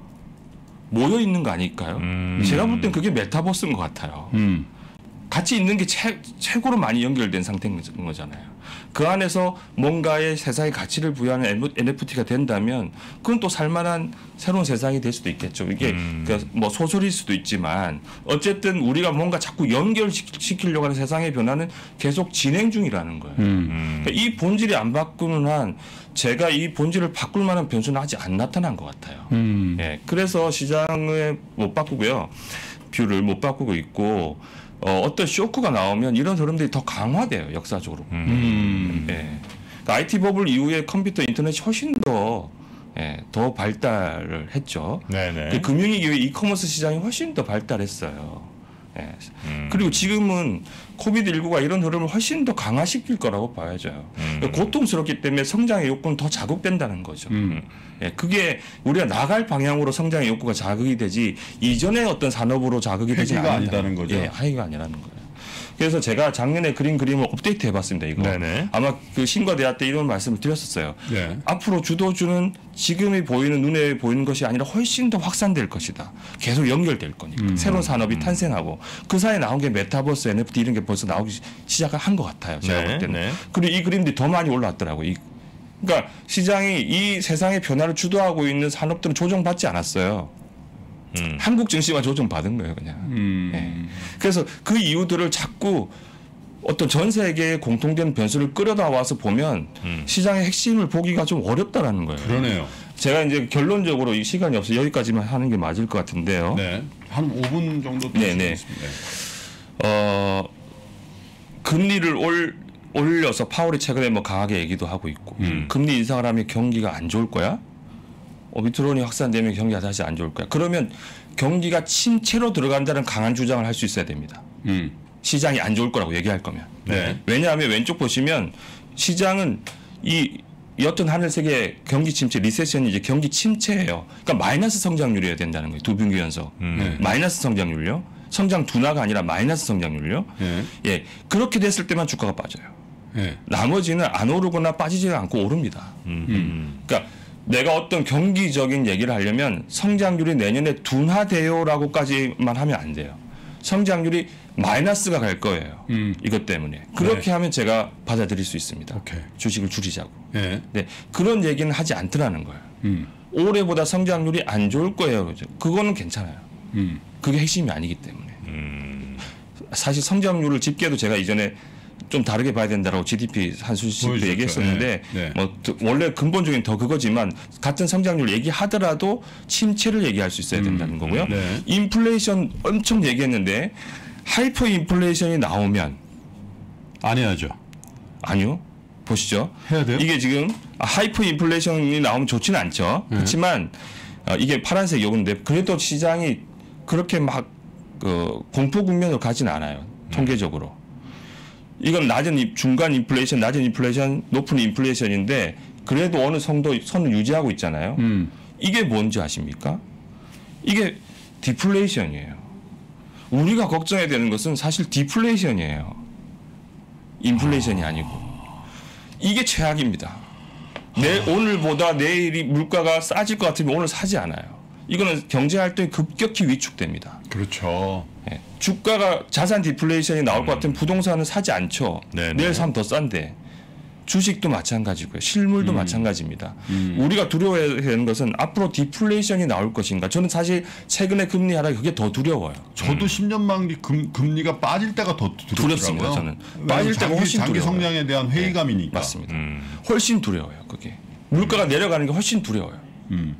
모여 있는 거 아닐까요? 음. 제가 볼 땐 그게 메타버스인 것 같아요. 음. 같이 있는 게 최, 최고로 많이 연결된 상태인 거잖아요. 그 안에서 뭔가의 세상의 가치를 부여하는 엔 에프 티가 된다면 그건 또 살만한 새로운 세상이 될 수도 있겠죠. 이게 음. 그 뭐 소설일 수도 있지만 어쨌든 우리가 뭔가 자꾸 연결시키려고 하는 세상의 변화는 계속 진행 중이라는 거예요. 음. 그러니까 이 본질이 안 바꾸는 한 제가 이 본질을 바꿀 만한 변수는 아직 안 나타난 것 같아요. 음. 예, 그래서 시장을 못 바꾸고요. 뷰를 못 바꾸고 있고 어, 어떤 쇼크가 나오면 이런 흐름들이 더 강화돼요. 역사적으로. 음. 예. 그러니까 아이티 버블 이후에 컴퓨터 인터넷이 훨씬 더, 예, 더 발달을 했죠. 네네. 그 금융위기 이후에 이커머스 시장이 훨씬 더 발달했어요. 예. 음. 그리고 지금은 코비드 십구가 이런 흐름을 훨씬 더 강화시킬 거라고 봐야죠. 음. 고통스럽기 때문에 성장의 욕구는 더 자극된다는 거죠. 음. 예, 그게 우리가 나갈 방향으로 성장의 욕구가 자극이 되지 이전에 어떤 산업으로 자극이 되지 회귀가 않는다. 아니다는 거죠. 예, 하이가 아니라는 거예요. 그래서 제가 작년에 그린 그림을 업데이트 해봤습니다. 이거 네네. 아마 그 신과대학 때 이런 말씀을 드렸었어요. 예. 앞으로 주도주는 지금이 보이는 눈에 보이는 것이 아니라 훨씬 더 확산될 것이다. 계속 연결될 거니까 음. 새로운 산업이 탄생하고 그 사이에 나온 게 메타버스, 엔 에프 티 이런 게 벌써 나오기 시작을 한 것 같아요. 제가 네, 볼 때는. 네. 그리고 이 그림들이 더 많이 올라왔더라고요. 이, 그러니까 시장이 이 세상의 변화를 주도하고 있는 산업들은 조정받지 않았어요. 음. 한국 증시만 조정받은 거예요, 그냥. 음. 예. 그래서 그 이유들을 자꾸 어떤 전 세계의 공통된 변수를 끌어다와서 보면 음. 시장의 핵심을 보기가 좀 어렵다라는 거예요. 그러네요. 제가 이제 결론적으로 이 시간이 없어 여기까지만 하는 게 맞을 것 같은데요. 네. 한 오 분 정도 네, 네. 드리겠습니다. 어, 금리를 올, 올려서 파월이 최근에 뭐 강하게 얘기도 하고 있고 음. 금리 인상을 하면 경기가 안 좋을 거야? 오미크론이 확산되면 경기가 다시 안 좋을 거야. 그러면 경기가 침체로 들어간다는 강한 주장을 할 수 있어야 됩니다. 음. 시장이 안 좋을 거라고 얘기할 거면. 네. 왜냐하면 왼쪽 보시면 시장은 이 옅은 하늘색의 경기 침체, 리세션이 이제 경기 침체예요. 그러니까 마이너스 성장률이어야 된다는 거예요. 두 분기 연속. 음. 네. 마이너스 성장률요. 성장 둔화가 아니라 마이너스 성장률요. 예. 예, 그렇게 됐을 때만 주가가 빠져요. 예. 나머지는 안 오르거나 빠지지 않고 오릅니다. 음. 음. 그러니까 내가 어떤 경기적인 얘기를 하려면 성장률이 내년에 둔화돼요라고까지만 하면 안 돼요. 성장률이 마이너스가 갈 거예요. 음. 이것 때문에. 그렇게 네. 하면 제가 받아들일 수 있습니다. 오케이. 주식을 줄이자고. 예. 네, 그런 얘기는 하지 않더라는 거예요. 음. 올해보다 성장률이 안 좋을 거예요. 그죠? 그거는 괜찮아요. 음. 그게 핵심이 아니기 때문에. 음. 사실 성장률을 집계도 제가 이전에 좀 다르게 봐야 된다라고 지디피 한 수씩도 보여주셨죠. 얘기했었는데 네. 네. 뭐 원래 근본적인 더 그거지만 같은 성장률 얘기하더라도 침체를 얘기할 수 있어야 된다는 거고요. 네. 인플레이션 엄청 얘기했는데 하이퍼 인플레이션이 나오면 안 해야죠. 아니요. 보시죠. 해야 돼요? 이게 지금 하이퍼 인플레이션이 나오면 좋지는 않죠. 네. 그렇지만 어, 이게 파란색 요건데 그래도 시장이 그렇게 막 그 공포 국면으로 가지는 않아요. 통계적으로. 이건 낮은 인- 중간 인플레이션, 낮은 인플레이션, 높은 인플레이션인데 그래도 어느 정도 선을 유지하고 있잖아요. 음. 이게 뭔지 아십니까? 이게 디플레이션이에요. 우리가 걱정해야 되는 것은 사실 디플레이션이에요. 인플레이션이 아니고. 이게 최악입니다. 내, 오늘보다 내일이 물가가 싸질 것 같으면 오늘 사지 않아요. 이거는 경제 활동이 급격히 위축됩니다. 그렇죠. 예. 주가가 자산 디플레이션이 나올 것 같으면 부동산은 사지 않죠. 네네. 내일 사면 더 싼데. 주식도 마찬가지고요. 실물도 마찬가지입니다. 우리가 두려워해야 되는 것은 앞으로 디플레이션이 나올 것인가. 저는 사실 최근에 금리 하락이 그게 더 두려워요. 저도 십 년 만기 금, 금리가 빠질 때가 더 두렵더라고요. 두렵습니다, 저는. 왜냐면 빠질 때가 장기, 훨씬 장기 두려워요. 성장에 대한 회의감이니까. 맞습니다. 음. 훨씬 두려워요. 그게. 물가가 내려가는 게 훨씬 두려워요. 음.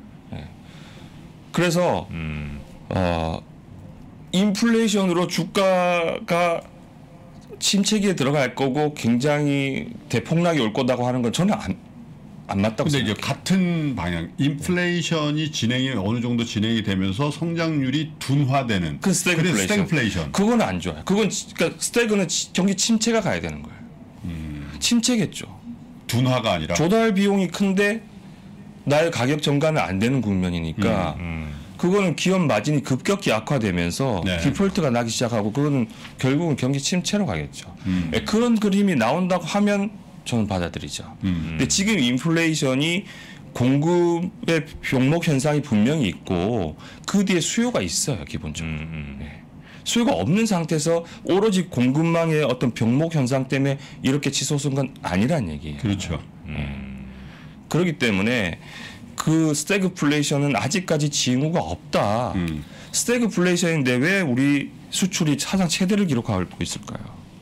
그래서 음. 어, 인플레이션으로 주가가 침체기에 들어갈 거고 굉장히 대폭락이 올 거다고 하는 건 저는 안, 안 맞다고 근데 이제 생각해요. 같은 방향, 인플레이션이 진행이 어느 정도 진행이 되면서 성장률이 둔화되는. 그 스태그플레이션. 그래, 스태그플레이션. 그건 안 좋아요. 그건 지- 그러니까 스태그는 치- 경기 침체가 가야 되는 거예요. 음. 침체겠죠. 둔화가 아니라. 조달 비용이 큰데 나의 가격 전가는 안 되는 국면이니까 음. 그거는 기업 마진이 급격히 악화되면서 네. 디폴트가 나기 시작하고 그거는 결국은 경기 침체로 가겠죠. 음. 예, 그런 그림이 나온다고 하면 저는 받아들이죠. 음. 근데 지금 인플레이션이 공급의 병목 현상이 분명히 있고 그 뒤에 수요가 있어요, 기본적으로. 음. 예. 수요가 없는 상태에서 오로지 공급망의 어떤 병목 현상 때문에 이렇게 치솟은 건 아니란 얘기예요. 그렇죠. 음. 그렇기 때문에 그 스태그플레이션은 아직까지 징후가 없다. 음. 스태그플레이션인데 왜 우리 수출이 사상 최대를 기록하고 있을까요?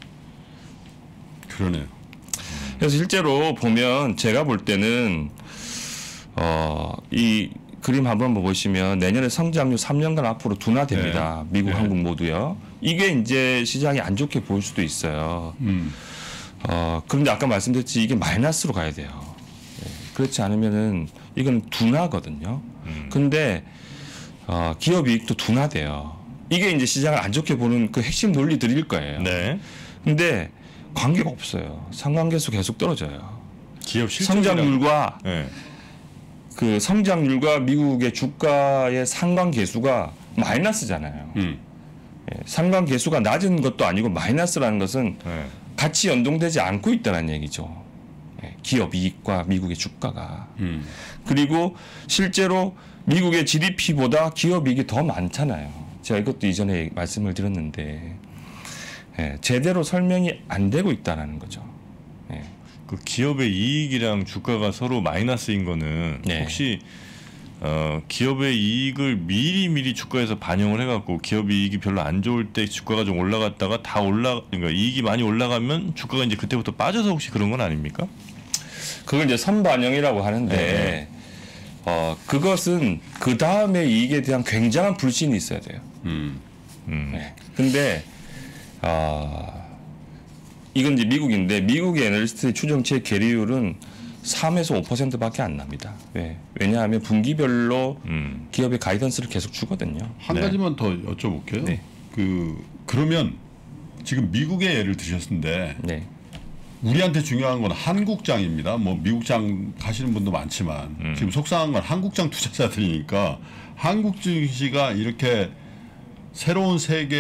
그러네요. 그래서 실제로 보면 제가 볼 때는 어, 이 그림 한번 보시면 내년에 성장률 삼 년간 앞으로 둔화됩니다. 네. 미국, 네. 한국 모두요. 이게 이제 시장이 안 좋게 보일 수도 있어요. 음. 어, 그런데 아까 말씀드렸지 이게 마이너스로 가야 돼요. 예, 그렇지 않으면은 이건 둔화거든요. 근데 어, 기업 이익도 둔화돼요. 이게 이제 시장을 안 좋게 보는 그 핵심 논리들일 거예요. 네. 근데 관계가 없어요. 상관계수 계속 떨어져요. 기업 실적이랑 성장률과 네. 그 성장률과 미국의 주가의 상관계수가 마이너스잖아요. 음. 예, 상관계수가 낮은 것도 아니고 마이너스라는 것은 네. 같이 연동되지 않고 있다는 얘기죠. 예, 기업 이익과 미국의 주가가. 음. 그리고 실제로 미국의 지디피보다 기업 이익이 더 많잖아요. 제가 이것도 이전에 말씀을 드렸는데 예, 제대로 설명이 안 되고 있다는 거죠. 예. 그 기업의 이익이랑 주가가 서로 마이너스인 거는 네. 혹시 어, 기업의 이익을 미리 미리 주가에서 반영을 해갖고 기업 이익이 별로 안 좋을 때 주가가 좀 올라갔다가 다 올라 그러니까 이익이 많이 올라가면 주가가 이제 그때부터 빠져서 혹시 그런 건 아닙니까? 그걸 이제 선반영이라고 하는데 네. 어, 그것은 그 다음에 이익에 대한 굉장한 불신이 있어야 돼요. 음. 음. 네. 근데 어, 이건 이제 미국인데 미국의 애널리스트 추정치의 계리율은 삼에서 오 퍼센트밖에 안 납니다. 왜? 왜냐하면 분기별로 음. 기업의 가이던스를 계속 주거든요. 한 네. 가지만 더 여쭤볼게요. 네. 그 그러면 지금 미국의 예를 드셨는데 네. 우리한테 중요한 건 한국장입니다. 뭐 미국장 가시는 분도 많지만 음. 지금 속상한 건 한국장 투자자들이니까 한국 증시가 이렇게 새로운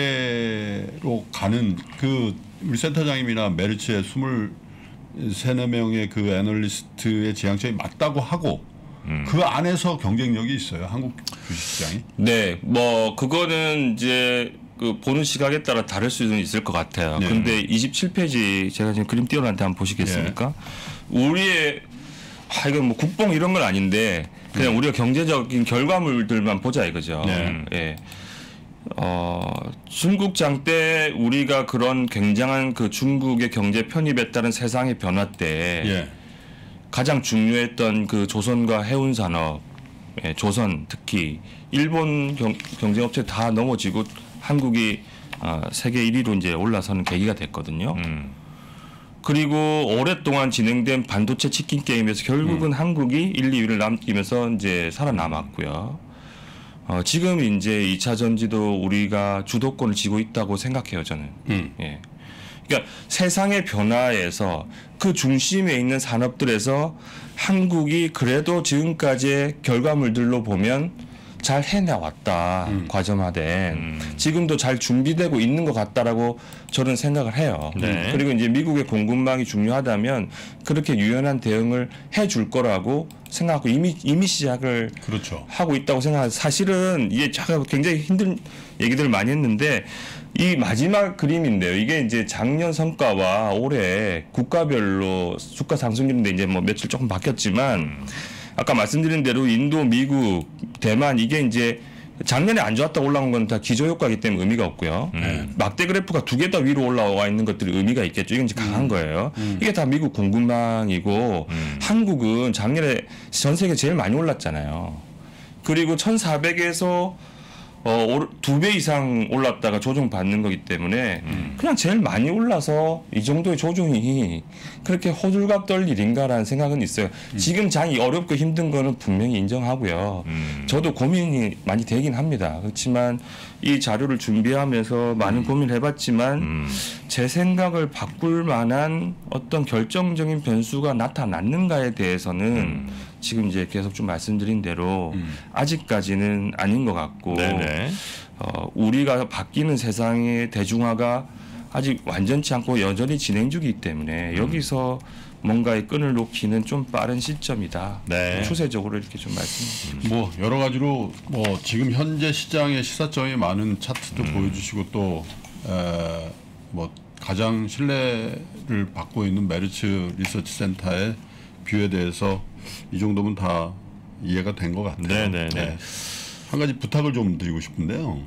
세계로 가는 그 우리 센터장님이나 메르츠의 스물세 명의 그 애널리스트의 지향점이 맞다고 하고 음. 그 안에서 경쟁력이 있어요. 한국 주식시장이. 네, 뭐 그거는 이제 그 보는 시각에 따라 다를 수는 있을 것 같아요. 네. 근데 이십칠 페이지 제가 지금 그림 띄워놨는데 한번 보시겠습니까? 네. 우리의 아, 이건 뭐 국뽕 이런 건 아닌데 그냥 음. 우리가 경제적인 결과물들만 보자 이거죠. 네. 예. 어, 중국장 때 우리가 그런 굉장한 그 중국의 경제 편입에 따른 세상의 변화 때 예. 가장 중요했던 그 조선과 해운 산업, 예, 조선 특히 일본 경, 경쟁업체 다 넘어지고 한국이 어, 세계 일 위로 이제 올라서는 계기가 됐거든요. 음. 그리고 오랫동안 진행된 반도체 치킨 게임에서 결국은 음. 한국이 일, 이 위를 남기면서 이제 살아남았고요. 어, 지금 이제 이 차 전지도 우리가 주도권을 쥐고 있다고 생각해요, 저는. 음. 예. 그러니까 세상의 변화에서 그 중심에 있는 산업들에서 한국이 그래도 지금까지의 결과물들로 보면 잘 해내왔다. 음. 과점화된. 음. 지금도 잘 준비되고 있는 것 같다라고 저는 생각을 해요. 네. 그리고 이제 미국의 공급망이 중요하다면 그렇게 유연한 대응을 해줄 거라고 생각하고 이미 이미 시작을 그렇죠. 하고 있다고 생각해요. 사실은 이게 제가 굉장히 힘든 얘기들을 많이 했는데 이 마지막 그림인데요. 이게 이제 작년 성과와 올해 국가별로 주가 상승률인데 이제 뭐 며칠 조금 바뀌었지만 음. 아까 말씀드린 대로 인도, 미국, 대만 이게 이제 작년에 안 좋았다 올라온 건 다 기저효과이기 때문에 의미가 없고요. 음. 막대 그래프가 두 개 다 위로 올라와 있는 것들이 의미가 있겠죠. 이건 이제 강한 음. 거예요. 음. 이게 다 미국 공급망이고 음. 한국은 작년에 전 세계 제일 많이 올랐잖아요. 그리고 천사백에서 어, 두 배 이상 올랐다가 조정받는 거기 때문에 음. 그냥 제일 많이 올라서 이 정도의 조정이 그렇게 호들갑 떨 일인가라는 생각은 있어요. 음. 지금 장이 어렵고 힘든 거는 분명히 인정하고요. 음. 저도 고민이 많이 되긴 합니다. 그렇지만 이 자료를 준비하면서 많은 음. 고민을 해봤지만 음. 제 생각을 바꿀 만한 어떤 결정적인 변수가 나타났는가에 대해서는 음. 지금 이제 계속 좀 말씀드린 대로 음. 아직까지는 아닌 것 같고 어, 우리가 바뀌는 세상의 대중화가 아직 완전치 않고 여전히 진행 중이기 때문에 음. 여기서 뭔가의 끈을 놓기는 좀 빠른 시점이다. 네. 추세적으로 이렇게 좀 말씀드립니다. 뭐 여러 가지로 뭐 지금 현재 시장의 시사점이 많은 차트도 음. 보여주시고 또 뭐 가장 신뢰를 받고 있는 메르츠 리서치 센터의 뷰에 대해서 이 정도면 다 이해가 된 것 같아요. 네네네. 네. 한 가지 부탁을 좀 드리고 싶은데요.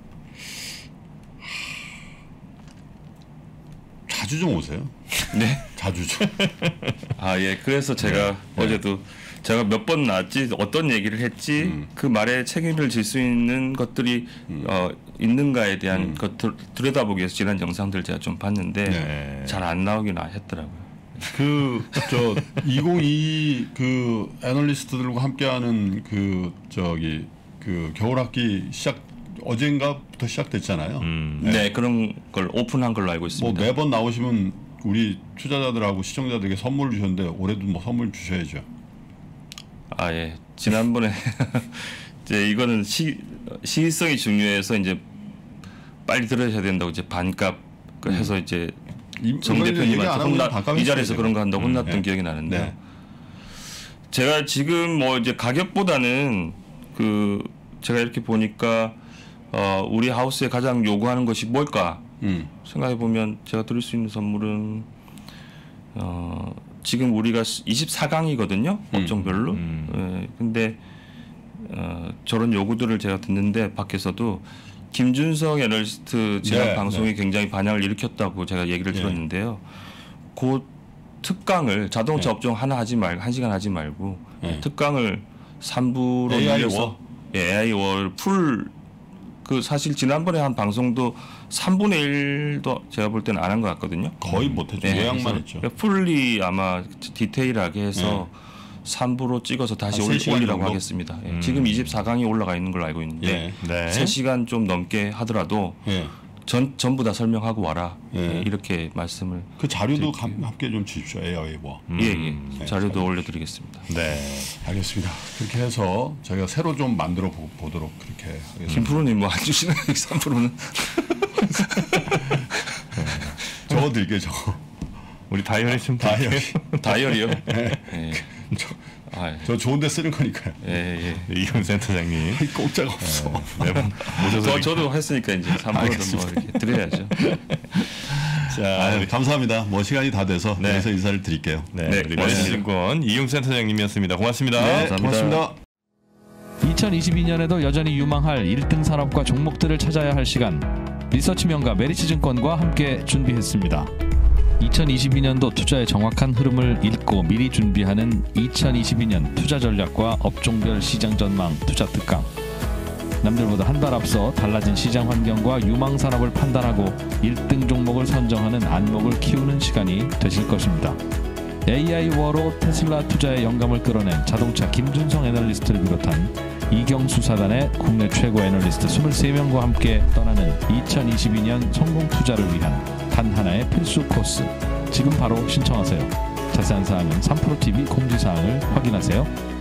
자주 좀 오세요. 네. 자주 좀. 아, 예. 그래서 제가 네. 어제도 제가 몇 번 나왔지 어떤 얘기를 했지 음. 그 말에 책임을 질 수 있는 것들이 음. 어, 있는가에 대한 음. 것들 들여다보기 위해서 지난 영상들 제가 좀 봤는데 네. 잘 안 나오긴 했더라고요. 그 저 이천이십이 그 애널리스트들과 함께하는 그 저기 그 겨울학기 시작 어젠가부터 시작됐잖아요. 음. 네. 네, 그런 걸 오픈한 걸로 알고 있습니다. 뭐 매번 나오시면 우리 투자자들하고 시청자들에게 선물 주셨는데 올해도 뭐 선물 주셔야죠. 아 예, 지난번에 이제 이거는 시 시의성이 중요해서 이제 빨리 들으셔야 된다고 이제 반값 음. 해서 이제 정 대표님한테 혼나 이 자리에서 그런 거 한다고 음. 혼났던 네. 기억이 나는데 네. 제가 지금 뭐 이제 가격보다는 그 제가 이렇게 보니까 어 우리 하우스에 가장 요구하는 것이 뭘까 음. 생각해 보면 제가 드릴 수 있는 선물은 어 지금 우리가 이십사 강이거든요 음. 업종별로. 음. 예, 근데 어 저런 요구들을 제가 듣는데 밖에서도 김준석 애널리스트 지난 네, 방송이 네. 굉장히 반향을 일으켰다고 제가 얘기를 네. 들었는데요. 그 특강을 자동차 네. 업종 하나 하지 말고 한 시간 하지 말고 네. 특강을 삼 부로 늘려서 예, 에이아이월 풀 그 사실 지난번에 한 방송도 삼분의 일도 제가 볼 때는 안 한 것 같거든요. 거의 못했죠. 네, 요약만 했죠. 풀리 아마 디테일하게 해서 네. 삼 부로 찍어서 다시 올리, 올리라고 하겠습니다. 예. 음. 지금 이십사 강이 올라가 있는 걸로 알고 있는데 예. 네. 세 시간 좀 넘게 하더라도 예. 전 전부 다 설명하고 와라. 예. 예, 이렇게 말씀을. 그 자료도 드릴게요. 감- 함께 좀 주십시오. 에어웨이버. 예, 예. 네, 자료도 잘 올려드리겠습니다. 네. 알겠습니다. 그렇게 해서 저희가 새로 좀 만들어 보, 보도록 그렇게 하겠습니다. 김프로님 뭐 안 주시나요? 삼 프로는 적어드릴게요. 저거. 우리 다이어리 좀 다이어리. 다이어리요. 예. 저, 아, 저 좋은데 쓰는 거니까요. 예, 예. 이경 센터장님 공짜가 없어. 매번 모셔서 저, 저도 했으니까 이제 삼 프로는 뭐 이렇게 드려야죠. 자, 아유, 감사합니다. 뭐 시간이 다 돼서 네. 여기서 인사를 드릴게요. 네, 네, 우리 고맙습니다. 메리츠증권 이경 센터장님이었습니다. 고맙습니다. 네, 감사합니다. 고맙습니다. 이천이십이 년에도 여전히 유망할 일 등 산업과 종목들을 찾아야 할 시간. 리서치 명가 메리츠증권과 함께 준비했습니다. 이천이십이 년도 투자의 정확한 흐름을 읽고 미리 준비하는 이천이십이 년 투자 전략과 업종별 시장 전망 투자 특강. 남들보다 한 발 앞서 달라진 시장 환경과 유망 산업을 판단하고 일 등 종목을 선정하는 안목을 키우는 시간이 되실 것입니다. 에이아이 워로 테슬라 투자에 영감을 끌어낸 자동차 김준성 애널리스트를 비롯한 이경수 사단의 국내 최고 애널리스트 이십삼 명과 함께 떠나는 이천이십이 년 성공 투자를 위한 단 하나의 필수 코스. 지금 바로 신청하세요. 자세한 사항은 삼 프로티비 공지사항을 확인하세요.